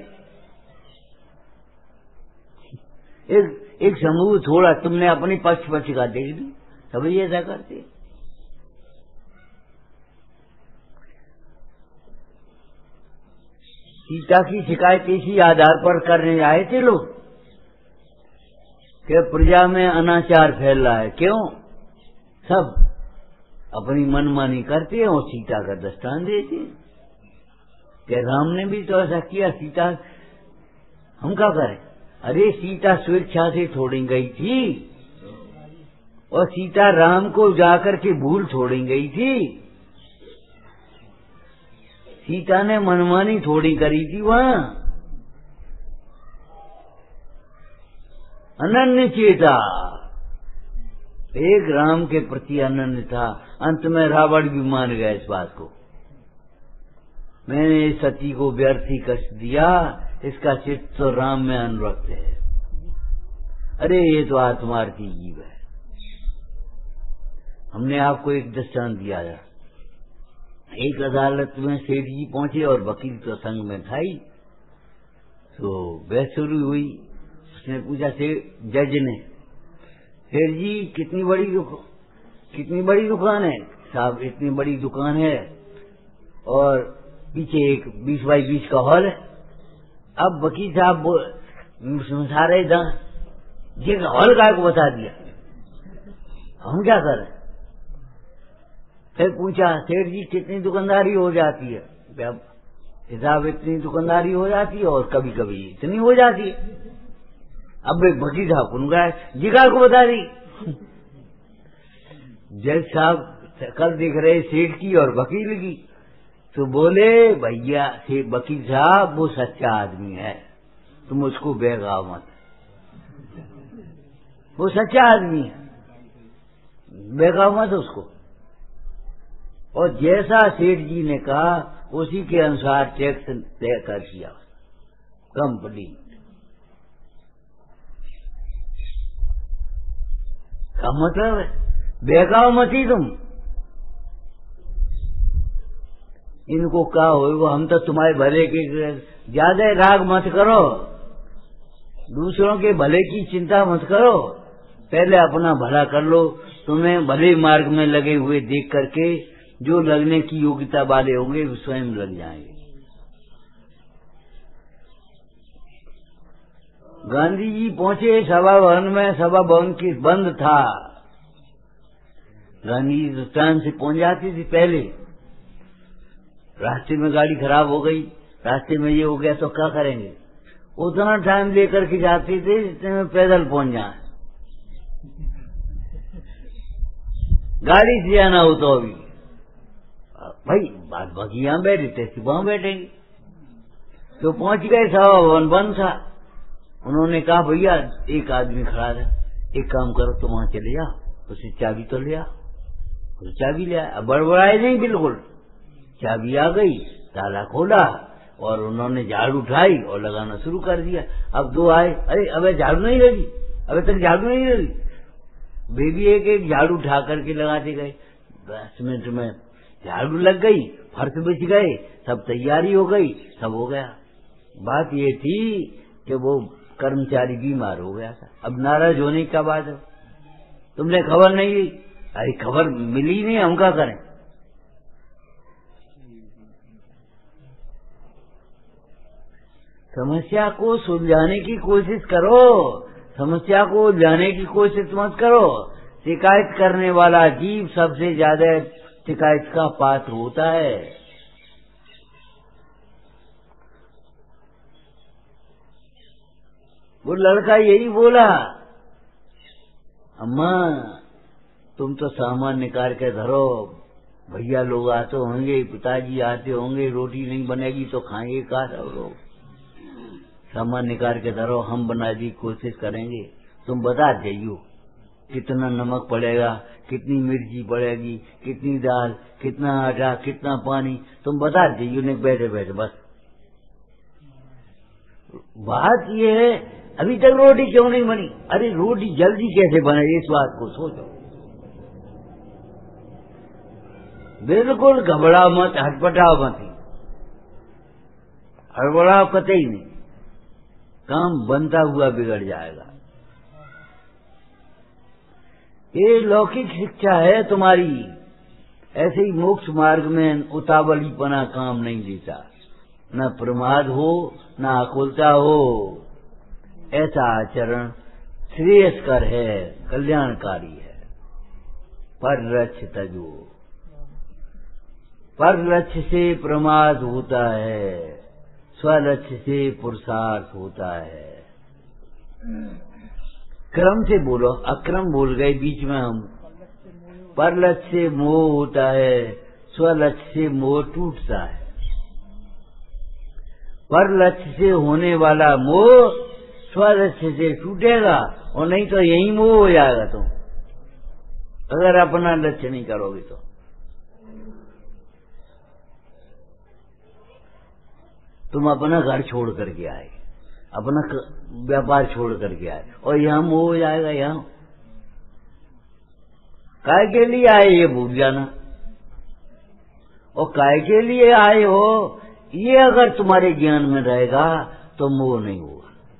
एक एक समूह थोड़ा तुमने अपनी पक्ष पक्ष का देख ली, सवैया ऐसा करते। सीता की शिकायत इसी आधार पर करने आए थे लोग कि प्रजा में अनाचार फैल रहा है। क्यों? सब अपनी मनमानी करते हैं और सीता का दृष्टांत देते हैं कि राम ने भी तो ऐसा किया, सीता हम क्या करें। अरे सीता स्वेच्छा से छोड़ी गई थी और सीता राम को जाकर के भूल छोड़ी गई थी। सीता ने मनमानी थोड़ी करी थी वहां, अनन्य चेता, एक राम के प्रति अनन्य था। अंत में रावण भी मान गया इस बात को, मैंने सती को व्यर्थ ही कष्ट दिया, इसका चित्त तो राम में अनुरक्त है। अरे ये तो आत्मार्थी जीव है। हमने आपको एक दृष्टांत दिया है। एक अदालत में सेठ जी पहुंचे और वकील तो संग में था ही, तो बहस शुरू हुई। उसने पूछा से जज ने, सेठ जी कितनी बड़ी दुकान कितनी बड़ी दुकान है? साहब इतनी बड़ी दुकान है और पीछे एक बीस बाई बीस का हॉल है। अब वकील साहब समझा रहे था, ये हॉल काय को बता दिया, हम क्या करें? फिर पूछा सेठ जी कितनी दुकानदारी हो जाती है? अब हिसाब इतनी दुकानदारी हो जाती है और कभी कभी इतनी हो जाती है। अब एक वकील साहब को गया, जिगर को बता दी। जज साहब कल देख रहे सेठ की और वकील की, तो बोले भैया से वकील साहब वो सच्चा आदमी है, तुम उसको बेगाओ मत, वो सच्चा आदमी है, बेगाओ मत उसको। और जैसा सेठ जी ने कहा उसी के अनुसार टैक्स तय कर दिया कंप्लीट। का मतलब है बेगाओ मत ही तुम। इनको कहा हो हम तो तुम्हारे भले के, ज्यादा राग मत करो, दूसरों के भले की चिंता मत करो, पहले अपना भला कर लो। तुम्हें भले मार्ग में लगे हुए देख करके जो लगने की योग्यता वाले होंगे वो स्वयं लग जाएंगे। गांधी जी पहुंचे सभा भवन में, सभा भवन की बंद था। गांधी जी टाइम से पहुंच जाती थी पहले। रास्ते में गाड़ी खराब हो गई, रास्ते में ये हो गया तो क्या करेंगे, उतना टाइम लेकर के जाते थे जितने में पैदल पहुंच जाए। गाड़ी से जाना हो तो अभी भाई बात बाकी यहां बैठे थे, वहां बैठेंगे। तो पहुंच गए, सभा भवन बंद था। उन्होंने कहा भैया एक आदमी खड़ा था, एक काम करो तुम वहां चले जाओ, उसे चाबी तो ले आओ। तो चाबी ले आया, बड़बड़ाए नहीं बिल्कुल, चाबी आ गई, ताला खोला और उन्होंने झाड़ू उठाई और लगाना शुरू कर दिया। अब दो आए, अरे अबे झाड़ू नहीं लगी, अबे तक झाड़ू नहीं लगी। बेबी एक एक झाड़ू उठा करके लगाते गए, दस मिनट में झाड़ू लग गई, फर्श बिछ गए, सब तैयारी हो गई, सब हो गया। बात ये थी कि वो कर्मचारी बीमार हो गया था। अब नाराज होने का बात है, तुमने खबर नहीं दी, अरे खबर मिली नहीं, हम क्या करें। समस्या को सुलझाने की कोशिश करो, समस्या को उलझाने की कोशिश मत करो। शिकायत करने वाला जीव सबसे ज्यादा शिकायत का पात्र होता है। वो लड़का यही बोला, अम्मा तुम तो सामान निकाल के धरो, भैया लोग आते होंगे, पिताजी आते होंगे, रोटी नहीं बनेगी तो खाएंगे का सब लोग, सामान निकाल के धरो, हम बनाने की कोशिश करेंगे। तुम बता जाइयो कितना नमक पड़ेगा, कितनी मिर्ची पड़ेगी, कितनी दाल, कितना आटा, कितना पानी, तुम बता जाइयो, नहीं बैठे बैठे बस। बात ये है अभी तक रोटी क्यों नहीं बनी? अरे रोटी जल्दी कैसे बने, इस बात को सोचो। बिल्कुल घबराओ मत, हटपटाओ मत, हड़बड़ाओ कतई नहीं, काम बनता हुआ बिगड़ जाएगा। ये लौकिक शिक्षा है तुम्हारी, ऐसे ही मोक्ष मार्ग में उतावलीपना काम नहीं देता, न प्रमाद हो न आकुलता हो। ऐसा आचरण श्रेयस्कर है, कल्याणकारी है। पर लक्ष्य तजो, पर लक्ष्य से प्रमाद होता है, स्वलक्ष्य से पुरुषार्थ होता है। क्रम से बोलो, अक्रम बोल गए बीच में हम। पर लक्ष्य से मोह होता है, स्वलक्ष्य से मोह टूटता है। पर लक्ष्य से होने वाला मोह स्वलक्ष्य से छूटेगा, और नहीं तो यही मोह हो जाएगा तुम, अगर अपना लक्ष्य नहीं करोगे तो। तुम अपना घर छोड़ करके आए, अपना व्यापार छोड़ करके आए, और यहाँ मोह हो जाएगा। यहाँ काय के लिए आए ये भूल जाना, और काय के लिए आए हो ये अगर तुम्हारे ज्ञान में रहेगा तो मोह नहीं होगा।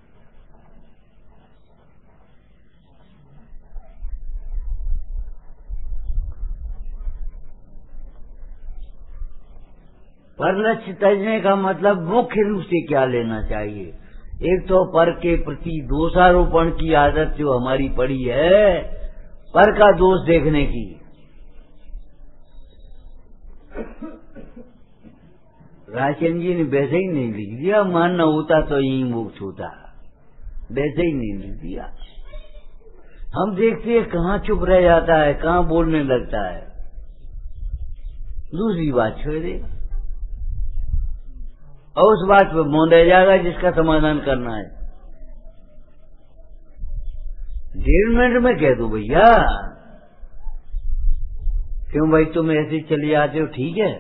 पर लक्ष्य तजने का मतलब मुख्य रूप से क्या लेना चाहिए? एक तो पर के प्रति दोषारोपण की आदत जो हमारी पड़ी है, पर का दोष देखने की। राजचंद्र जी ने वैसे ही नहीं लिख दिया, मानना होता तो यही मोक्ष होता, वैसे ही नहीं लिख दिया। हम देखते हैं कहाँ चुप रह जाता है, कहाँ बोलने लगता है, दूसरी बात छोड़ देगा, और उस बात पर मौन रह जाएगा जिसका समाधान करना है। डेढ़ मिनट में कह दो भैया, क्यों भाई तुम ऐसे चले आते हो, ठीक है?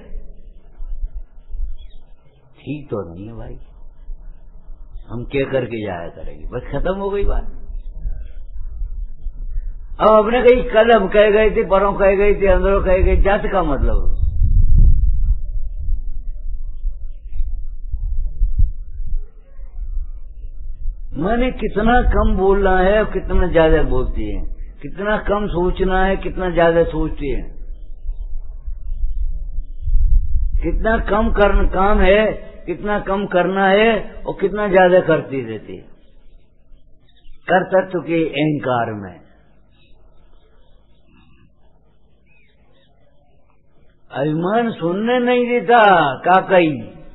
ठीक तो नहीं है भाई, हम क्या करके जाया करेंगे, बस खत्म हो गई बात। अब अपने कहीं कल हम कह गए थे, परों कह गए थे, अंदरों कह गए, जात का मतलब मैंने कितना कम बोलना है और कितना ज्यादा बोलती है, कितना कम सोचना है कितना ज्यादा सोचती है, कितना कम करना काम है कितना कम करना है और कितना ज्यादा करती रहती है कर्तृत्व के अहंकार में। अभिमान सुनने नहीं देता, काकई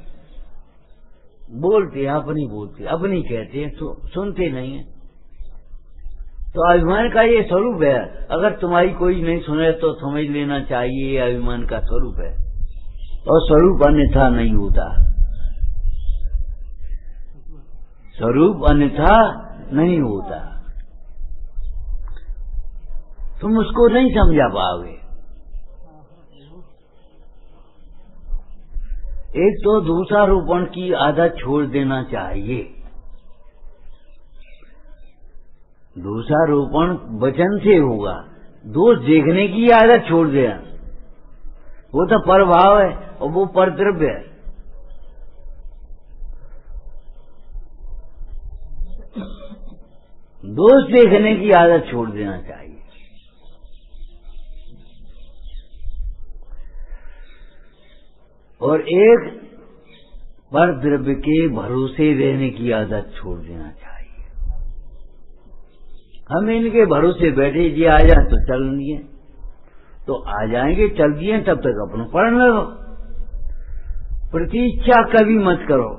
बोलते हैं, अपनी बोलते अपनी कहते हैं, सु, सुनते नहीं है। तो अभिमान का ये स्वरूप है, अगर तुम्हारी कोई नहीं सुने तो समझ लेना चाहिए ये अभिमान का स्वरूप है, और स्वरूप अन्यथा नहीं होता, स्वरूप अन्यथा नहीं होता। तुम उसको नहीं समझा पाओगे। एक तो दोषारोपण की आदत छोड़ देना चाहिए। दोषारोपण वचन से होगा, दोष देखने की आदत छोड़ देना, वो तो परभाव है और वो परद्रव्य है। दोष देखने की आदत छोड़ देना चाहिए। और एक पर द्रव्य के भरोसे रहने की आदत छोड़ देना चाहिए। हम इनके भरोसे बैठे, जी आ जाए तो चल दिए, तो आ जाएंगे, चल दिए, तब तक अपना पढ़ लो। प्रतीक्षा कभी मत करो,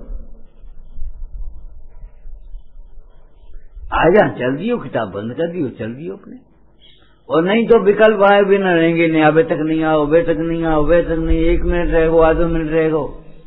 आ जा, चल दियो, किताब बंद कर दियो, चल दियो अपने। और नहीं तो विकल्प आए बिना रहेंगे, नहीं अबे तक नहीं आओ, अबे तक नहीं आओ, अबे तक नहीं, एक मिनट रहेगो, आधो मिनट रहेगो।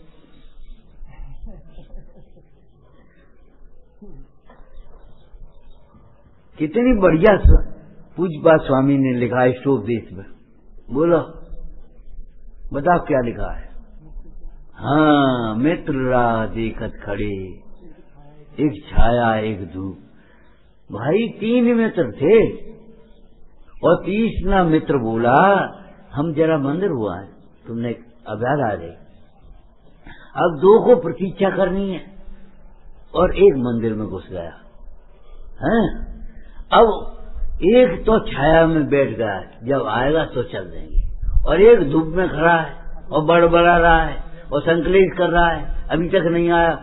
कितनी बढ़िया पूज्यपाद स्वामी ने लिखा है स्टोपदेश में, बोलो बताओ क्या लिखा है। हाँ, मित्र राह देखत खड़े, एक छाया एक धूप। भाई तीन मित्र थे और तीसरा मित्र बोला हम जरा मंदिर हुआ है, तुमने अभ्यास आ गई, अब दो को प्रतीक्षा करनी है, और एक मंदिर में घुस गया है। अब एक तो छाया में बैठ गया, जब आएगा तो चल देंगे, और एक धूप में खड़ा है और बड़बड़ा रहा है और संकलेश कर रहा है, अभी तक नहीं आया।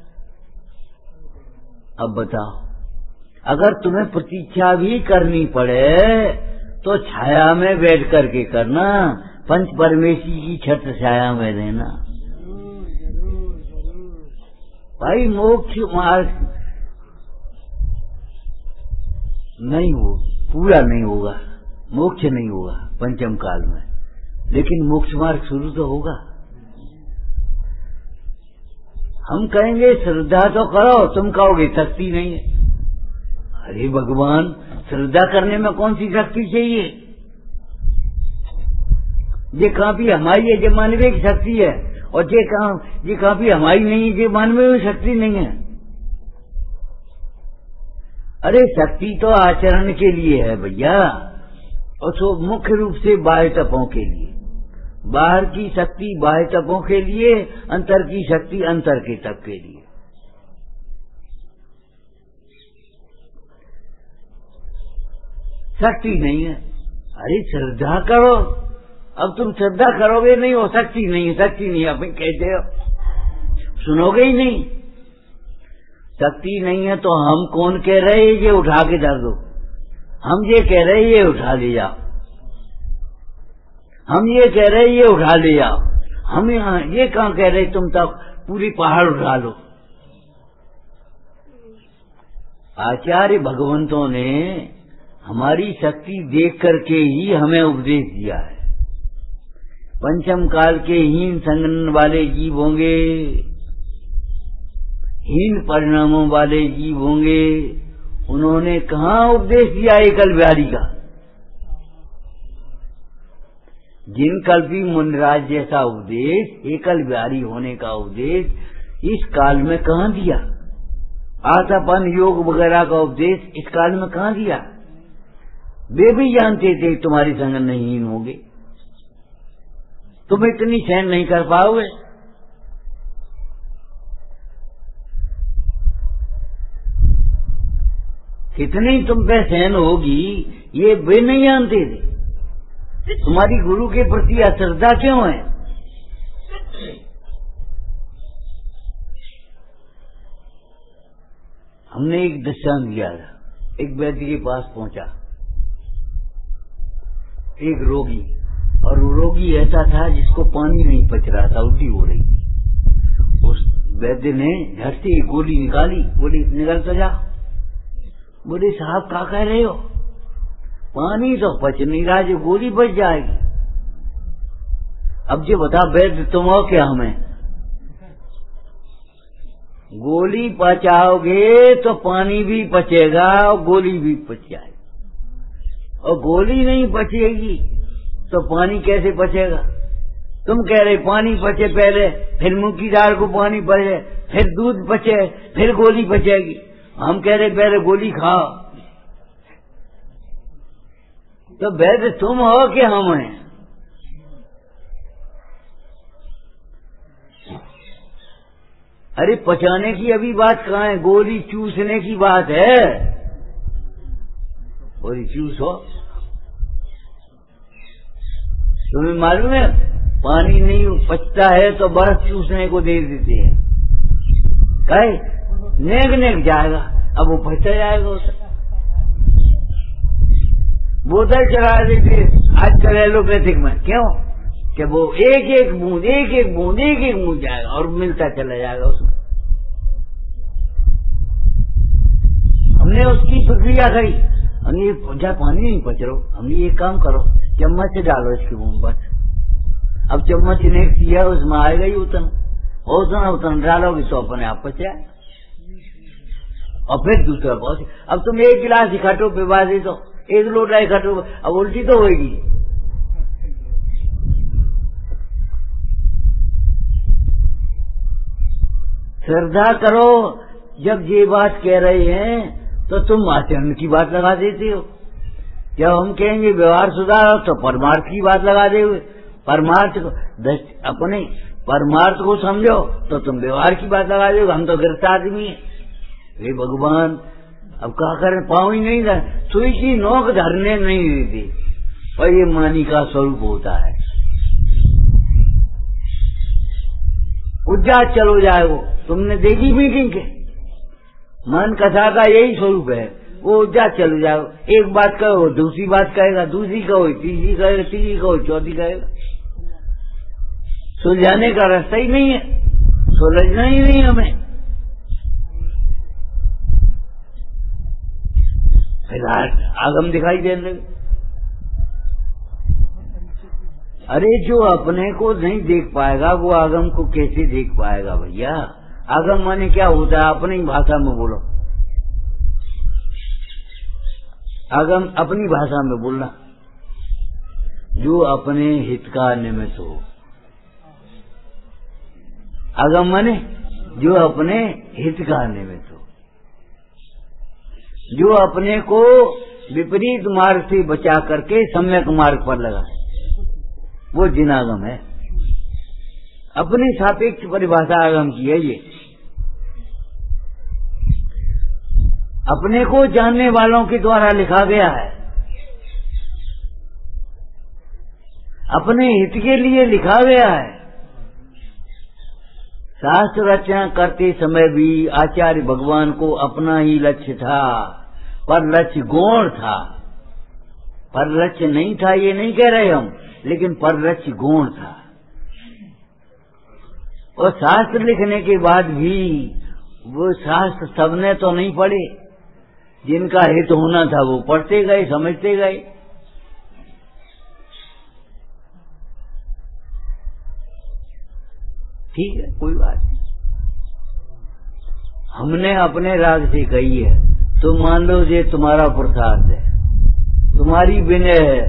अब बताओ, अगर तुम्हें प्रतीक्षा भी करनी पड़े तो छाया में बैठ करके करना, पंच परमेशी की छत्र छाया में रहना। भाई मोक्ष मार्ग नहीं हो, पूरा नहीं होगा, मोक्ष नहीं होगा पंचम काल में, लेकिन मोक्ष मार्ग शुरू तो होगा। हम कहेंगे श्रद्धा तो करो, तुम कहोगे शक्ति नहीं है। अरे भगवान, श्रद्धा करने में कौन सी शक्ति चाहिए? ये काफी हमारी है, ये मानवीय की शक्ति है, और ये कहा ये काफी हमारी नहीं है, ये मानवीय की शक्ति नहीं है। अरे शक्ति तो आचरण के लिए है भैया, और तो मुख्य रूप से बाह्य तपों के लिए। बाहर की शक्ति बाह्य तपों के लिए, अंतर की शक्ति अंतर के तप के लिए। शक्ति नहीं है। अरे श्रद्धा करो, अब तुम श्रद्धा करोगे नहीं, हो शक्ति नहीं है, शक्ति नहीं है, आप कहते हो, सुनोगे ही नहीं। शक्ति नहीं है तो हम कौन कह रहे हैं ये उठा के धर दो? हम ये कह रहे हैं ये उठा ले जाओ, हम ये कह रहे हैं ये उठा ले जाओ। हम यहाँ ये कहाँ कह रहे तुम तक पूरी पहाड़ उठा लो। आचार्य भगवंतों ने हमारी शक्ति देख करके ही हमें उपदेश दिया है। पंचम काल के हीन संगठन वाले जीव होंगे, हीन परिणामों वाले जीव होंगे, उन्होंने कहाँ उपदेश दिया एकल बिहारी का? जिन कल्पी मुनराज जैसा उपदेश, एकल बिहारी होने का उपदेश इस काल में कहाँ दिया? आतापन योग वगैरह का उपदेश इस काल में कहाँ दिया? वे भी जानते थे तुम्हारी संगठन नहीं हीन होंगे, तुम इतनी सहन नहीं कर पाओगे। कितनी तुम पे सहन होगी ये वे नहीं जानते थे। तुम्हारी गुरु के प्रति अश्रद्धा क्यों है? हमने एक दृष्टांत दिया था। एक वैद्य के पास पहुंचा एक रोगी, और वो रोगी ऐसा था जिसको पानी नहीं पच रहा था, उल्टी हो रही थी। उस वैद्य ने झट से एक गोली निकाली, बोली निकल तो जा। बोले साहब क्या कह रहे हो? पानी तो पच नहीं रहा, जो गोली बच जाएगी। अब जो बता वैद्य तुम हो क्या? हमें गोली पचाओगे तो पानी भी पचेगा और गोली भी पच जाएगी, और गोली नहीं पचेगी तो पानी कैसे पचेगा? तुम कह रहे पानी पचे पहले, फिर मूंग की दाल को पानी पचे, फिर दूध पचे, फिर गोली पचेगी। हम कह रहे पहले गोली खाओ। तो वैद्य तुम हो कि हम हैं? अरे पचाने की अभी बात कहाँ है, गोली चूसने की बात है। गोली चूसो। तुम्हें मालूम है पानी नहीं पचता है तो बर्फ चूसने को दे देते हैं, कहे नेक नेक जाएगा, अब वो पचता जाएगा। उसे बोतल चला देते आजकल एलोपैथिक में, क्यों? कि वो एक एक बूंद एक एक बूंद एक एक बूंद जाएगा और मिलता चला जाएगा उसमें। हमने उसकी प्रक्रिया करी, हमने ये पानी नहीं पच रहा, हमने एक काम करो, चम्मच से डालो इसकी बूंद बस। अब चम्मच ने किया उसमें आएगा ही उतन, और उतना उतन डालोगे तो अपने आप पच जाए। और फिर दूसरा बहुत, अब तुम एक गिलास इकट्ठो पिवा दे तो एक लोटा इकट्ठो, अब उल्टी तो होगी। श्रद्धा करो। जब ये बात कह रहे हैं तो तुम आचरण की बात लगा देते हो। जब हम कहेंगे व्यवहार सुधारो तो परमार्थ की बात लगा दे हुए, परमार्थ को अपने परमार्थ को समझो तो तुम व्यवहार की बात लगा दो। हम तो गिरफ्त आदमी है। वे भगवान अब क्या करें, पाँव ही नहीं धर, सुई की नोक धरने नहीं देती, और ये मानी का स्वरूप होता है। उज्जात चलो जाए वो, तुमने देखी मीटिंग के मन कथा का यही स्वरूप है। वो उज्जात चलो जाओ, एक बात कहो दूसरी बात कहेगा, दूसरी कहो तीसरी कहेगा, तीसरी कहो चौथी कहेगा। सुलझाने का रास्ता ही नहीं है, सुलझना ही नहीं हमें। फिर आगम दिखाई देने लगे। अरे जो अपने को नहीं देख पाएगा वो आगम को कैसे देख पाएगा भैया? आगम माने क्या होता है? अपनी भाषा में बोलो। आगम अपनी भाषा में बोलना, जो अपने हित का निमित्त हो। आगम माने जो अपने हित का निमित्त हो, जो अपने को विपरीत मार्ग से बचा करके सम्यक मार्ग पर लगाए, वो जिनागम है। अपनी सापेक्ष परिभाषा आगम की है ये। अपने को जानने वालों के द्वारा लिखा गया है, अपने हित के लिए लिखा गया है। शास्त्र रचना करते समय भी आचार्य भगवान को अपना ही लक्ष्य था, पर लक्ष्य गौण था। पर लक्ष्य नहीं था ये नहीं कह रहे हम, लेकिन पर लक्ष्य गौण था। और शास्त्र लिखने के बाद भी वो शास्त्र सबने तो नहीं पढ़े, जिनका हित होना था वो पढ़ते गए, समझते गए। ठीक है, कोई बात नहीं। हमने अपने राग से कही है, तो मान लो ये तुम्हारा प्रसाद है, तुम्हारी विनय है,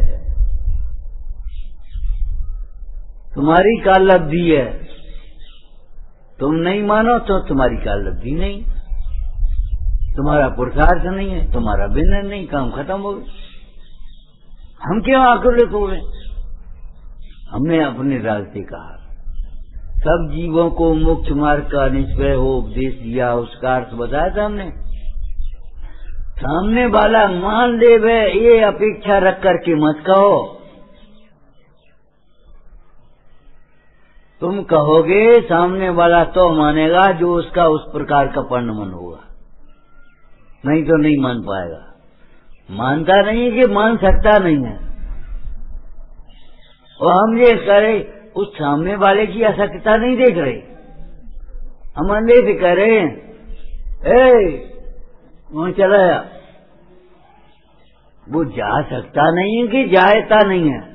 तुम्हारी कालब्धि है। तुम नहीं मानो तो तुम्हारी कालब्धि नहीं, तुम्हारा पुरुषार्थ नहीं है, तुम्हारा विनय नहीं, काम खत्म हो गया। हम क्यों आकुलित हो गए? हमने अपने राग से कहा, सब जीवों को मोक्ष मार्ग का निश्चय हो उपदेश दिया, उसका अर्थ बताया था हमने। सामने वाला मान ले वे, ये अपेक्षा रख करके मत कहो। तुम कहोगे सामने वाला तो मानेगा जो उसका उस प्रकार का परिणमन होगा, नहीं तो नहीं मान पाएगा। मानता नहीं कि मान सकता नहीं है। और हम ये करें, उस सामने वाले की असक्तता नहीं देख रहे, हम अंधे से कह रहे हैं, ए वहां चला जा। वो जा सकता नहीं है कि जायता नहीं है।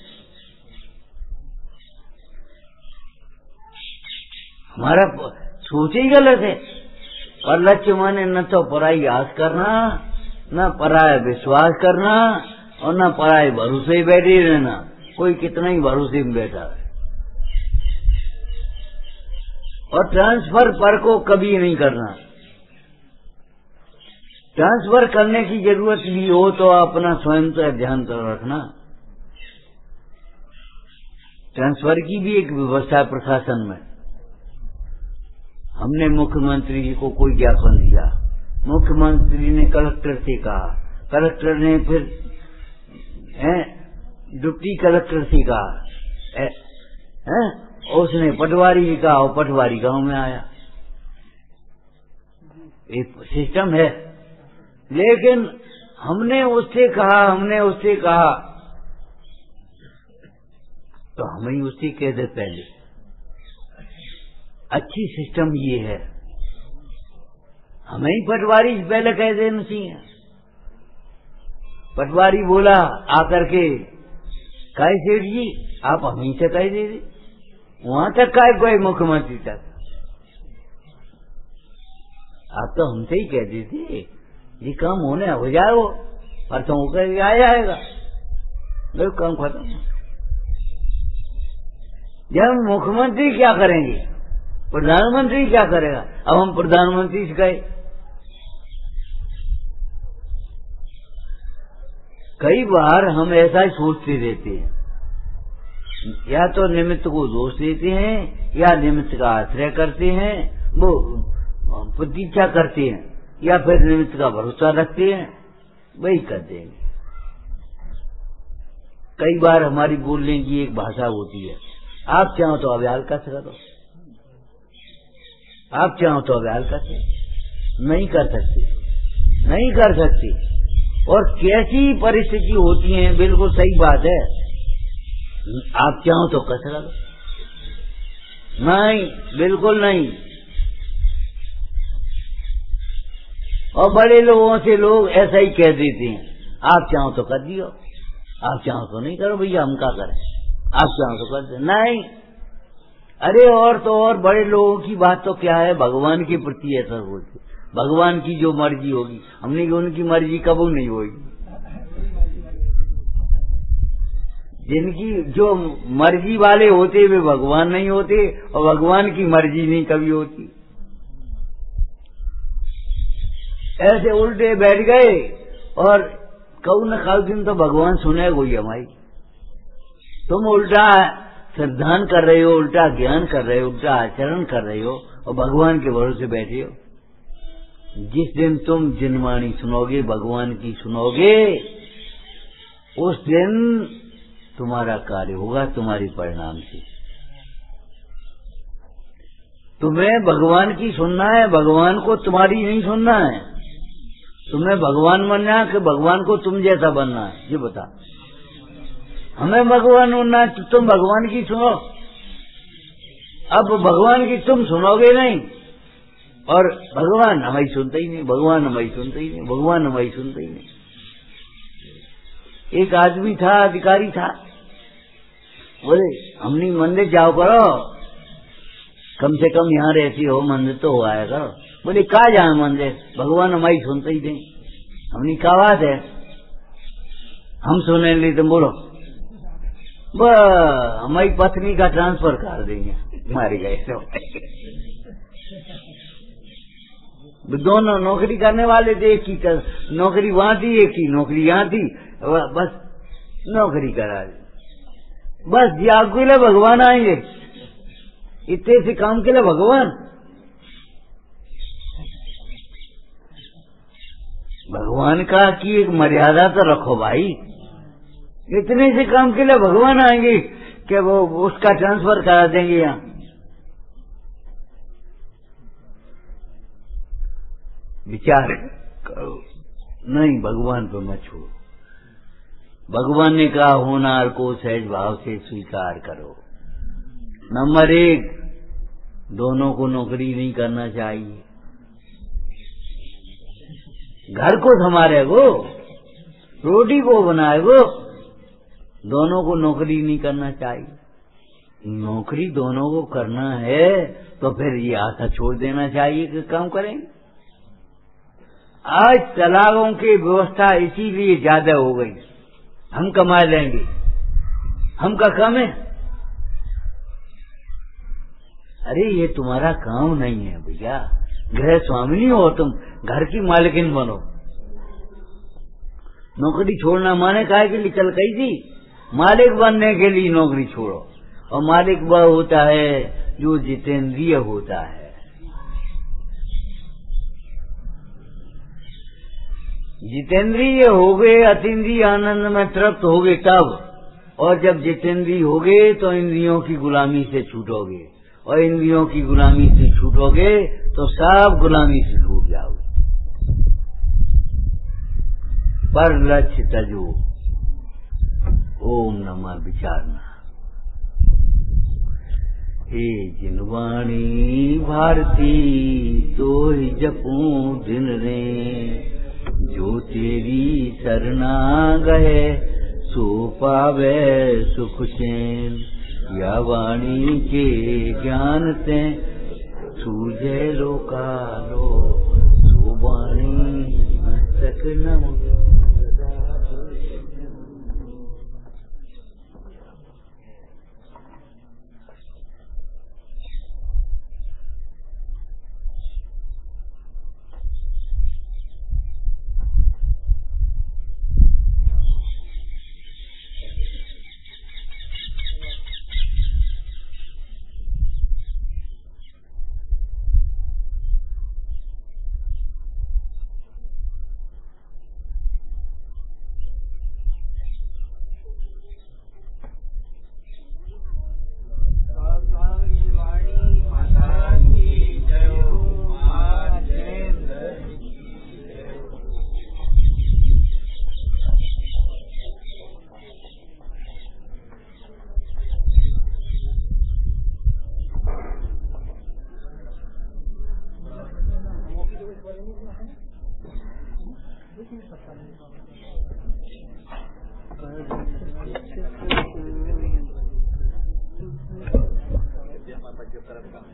हमारा सोच ही गलत है। और लक्ष्य माने न तो पराई आस करना, न पराय विश्वास करना, और न पराय भरोसे बैठे रहना। कोई कितना ही भरोसे में बैठा है। और ट्रांसफर पर को कभी नहीं करना। ट्रांसफर करने की जरूरत भी हो तो अपना स्वयं का ध्यान तो रखना। ट्रांसफर की भी एक व्यवस्था है प्रशासन में। हमने मुख्यमंत्री जी को कोई ज्ञापन दिया, मुख्यमंत्री ने कलेक्टर से कहा, कलेक्टर ने फिर डिप्टी कलेक्टर से कहा, है, है? उसने पटवारी जी कहा, और पटवारी गांव में आया। एक सिस्टम है। लेकिन हमने उससे कहा हमने उससे कहा तो हम ही उससे कह दे पहले। अच्छी सिस्टम ये है, हमें ही पटवारी पहले कह देना चाहिए। पटवारी बोला आकर के, काय सेठ जी आप हमें से कह दे दे, वहां तक काय कोई मुख्यमंत्री तक आप तो हमसे ही कह देते, ये काम होने हो जाए, वो परसों होकर आ जाएगा, मेरे काम खत्म। जब मुख्यमंत्री क्या करेंगे, प्रधानमंत्री क्या करेगा? अब हम प्रधानमंत्री से कहे, कई बार हम ऐसा ही सोचते रहते हैं, या तो निमित्त को दोष देते हैं या निमित्त का आश्रय करते हैं, वो प्रतीक्षा करते हैं, या फिर निमित्त का भरोसा रखते हैं, वही करते हैं। कई बार हमारी बोलने की एक भाषा होती है, आप चाहो तो अव्याल कर सकते, आप चाहो तो अव्याल कर सकते, नहीं कर सकते, नहीं कर सकते। और कैसी परिस्थिति होती है, बिल्कुल सही बात है, आप चाहो तो कर सकते, नहीं, बिल्कुल नहीं। और बड़े लोगों से लोग ऐसा ही कह देते हैं, आप चाहो तो कर दियो, आप चाहो तो नहीं करो भैया, हम क्या करें, आप चाहो तो कर दे। नहीं, अरे और तो और बड़े लोगों की बात तो क्या है, भगवान के प्रति ऐसा सोचे, भगवान की जो मर्जी होगी, हमने की उनकी मर्जी कबू नहीं होगी। जिनकी जो मर्जी वाले होते वे भगवान नहीं होते, और भगवान की मर्जी नहीं कभी होती। ऐसे उल्टे बैठ गए और कहू न खाऊ दिन तो भगवान सुने कोई हमारी। तुम उल्टा श्रद्धान कर रहे हो, उल्टा ज्ञान कर रहे हो, उल्टा आचरण कर रहे हो, और भगवान के भरोसे बैठे हो। जिस दिन तुम जिनवाणी सुनोगे, भगवान की सुनोगे, उस दिन तुम्हारा कार्य होगा तुम्हारी परिणाम से। तुम्हें भगवान की सुनना है, भगवान को तुम्हारी नहीं सुनना है। तुम्हें भगवान बनना है कि भगवान को तुम जैसा बनना है, ये बता। हमें भगवान बनना है तो तुम भगवान की सुनो। अब भगवान की तुम सुनोगे नहीं, और भगवान हमारी सुनते ही नहीं, भगवान हमारी सुनते ही नहीं, भगवान हमारी सुनते ही नहीं। एक आदमी था, अधिकारी था, बोले हमने मंदिर जाओ करो, कम से कम यहाँ रहती हो, मंदिर तो हो आया करो। बोले कहा जाए मंदिर, भगवान हमारी सुनते ही नहीं। हमने कहा बात है, हम सुनने लिए तुम बोलो, हमारी पत्नी का ट्रांसफर कर देंगे, मारे गए तो। दोनों नौकरी करने वाले थे, एक की नौकरी वहां थी, एक की नौकरी यहाँ थी, बस नौकरी करा दी। बस जाग के लिए भगवान आएंगे, इतने से काम के लिए भगवान। भगवान का की एक मर्यादा तो रखो भाई। इतने से काम के लिए भगवान आएंगे कि वो उसका ट्रांसफर करा देंगे यहाँ। विचार करो, नहीं भगवान पे मत छोड़ो। भगवान ने कहा होनार को सहज भाव से स्वीकार करो। नंबर एक, दोनों को नौकरी नहीं करना चाहिए। घर को संभाले वो, रोटी को बनाए वो, दोनों को नौकरी नहीं करना चाहिए। नौकरी दोनों को करना है तो फिर ये आशा छोड़ देना चाहिए कि काम करेंगे। आज तलाकों की व्यवस्था इसीलिए ज्यादा हो गई, हम कमा लेंगे, हम का काम है। अरे ये तुम्हारा काम नहीं है भैया, गृह स्वामिनी हो तुम, घर की मालिकिन बनो। नौकरी छोड़ना माने काहे के लिए चल गई थी, मालिक बनने के लिए नौकरी छोड़ो। और मालिक वह होता है जो जितेंद्रिय होता है। जितेंद्रिय हो गए, अतीन्द्रिय आनंद में तृप्त हो गए तब, और जब जितेंद्रिय हो गए तो इंद्रियों की गुलामी से छूटोगे, और इंद्रियों की गुलामी से छूटोगे तो सब गुलामी से छूट जाओगे। पर लक्ष्य तजो, ओम नमः विचारना। हे जिनवाणी भारती तो ही जपूं दिन रे, जो तेरी शरणा गए सो पावे सुख चैन। या वाणी के ज्ञान से सूझे लोकालो, सो वाणी मस्तक नमो। तरफ का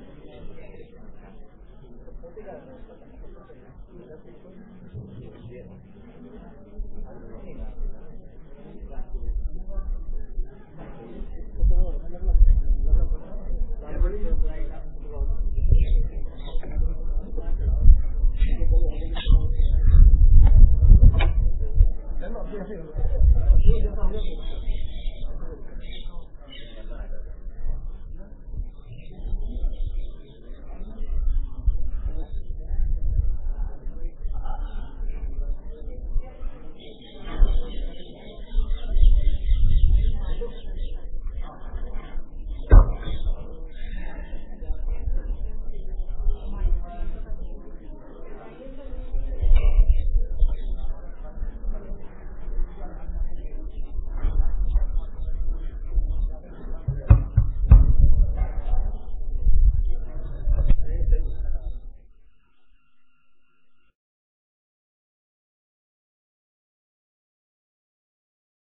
Gracias.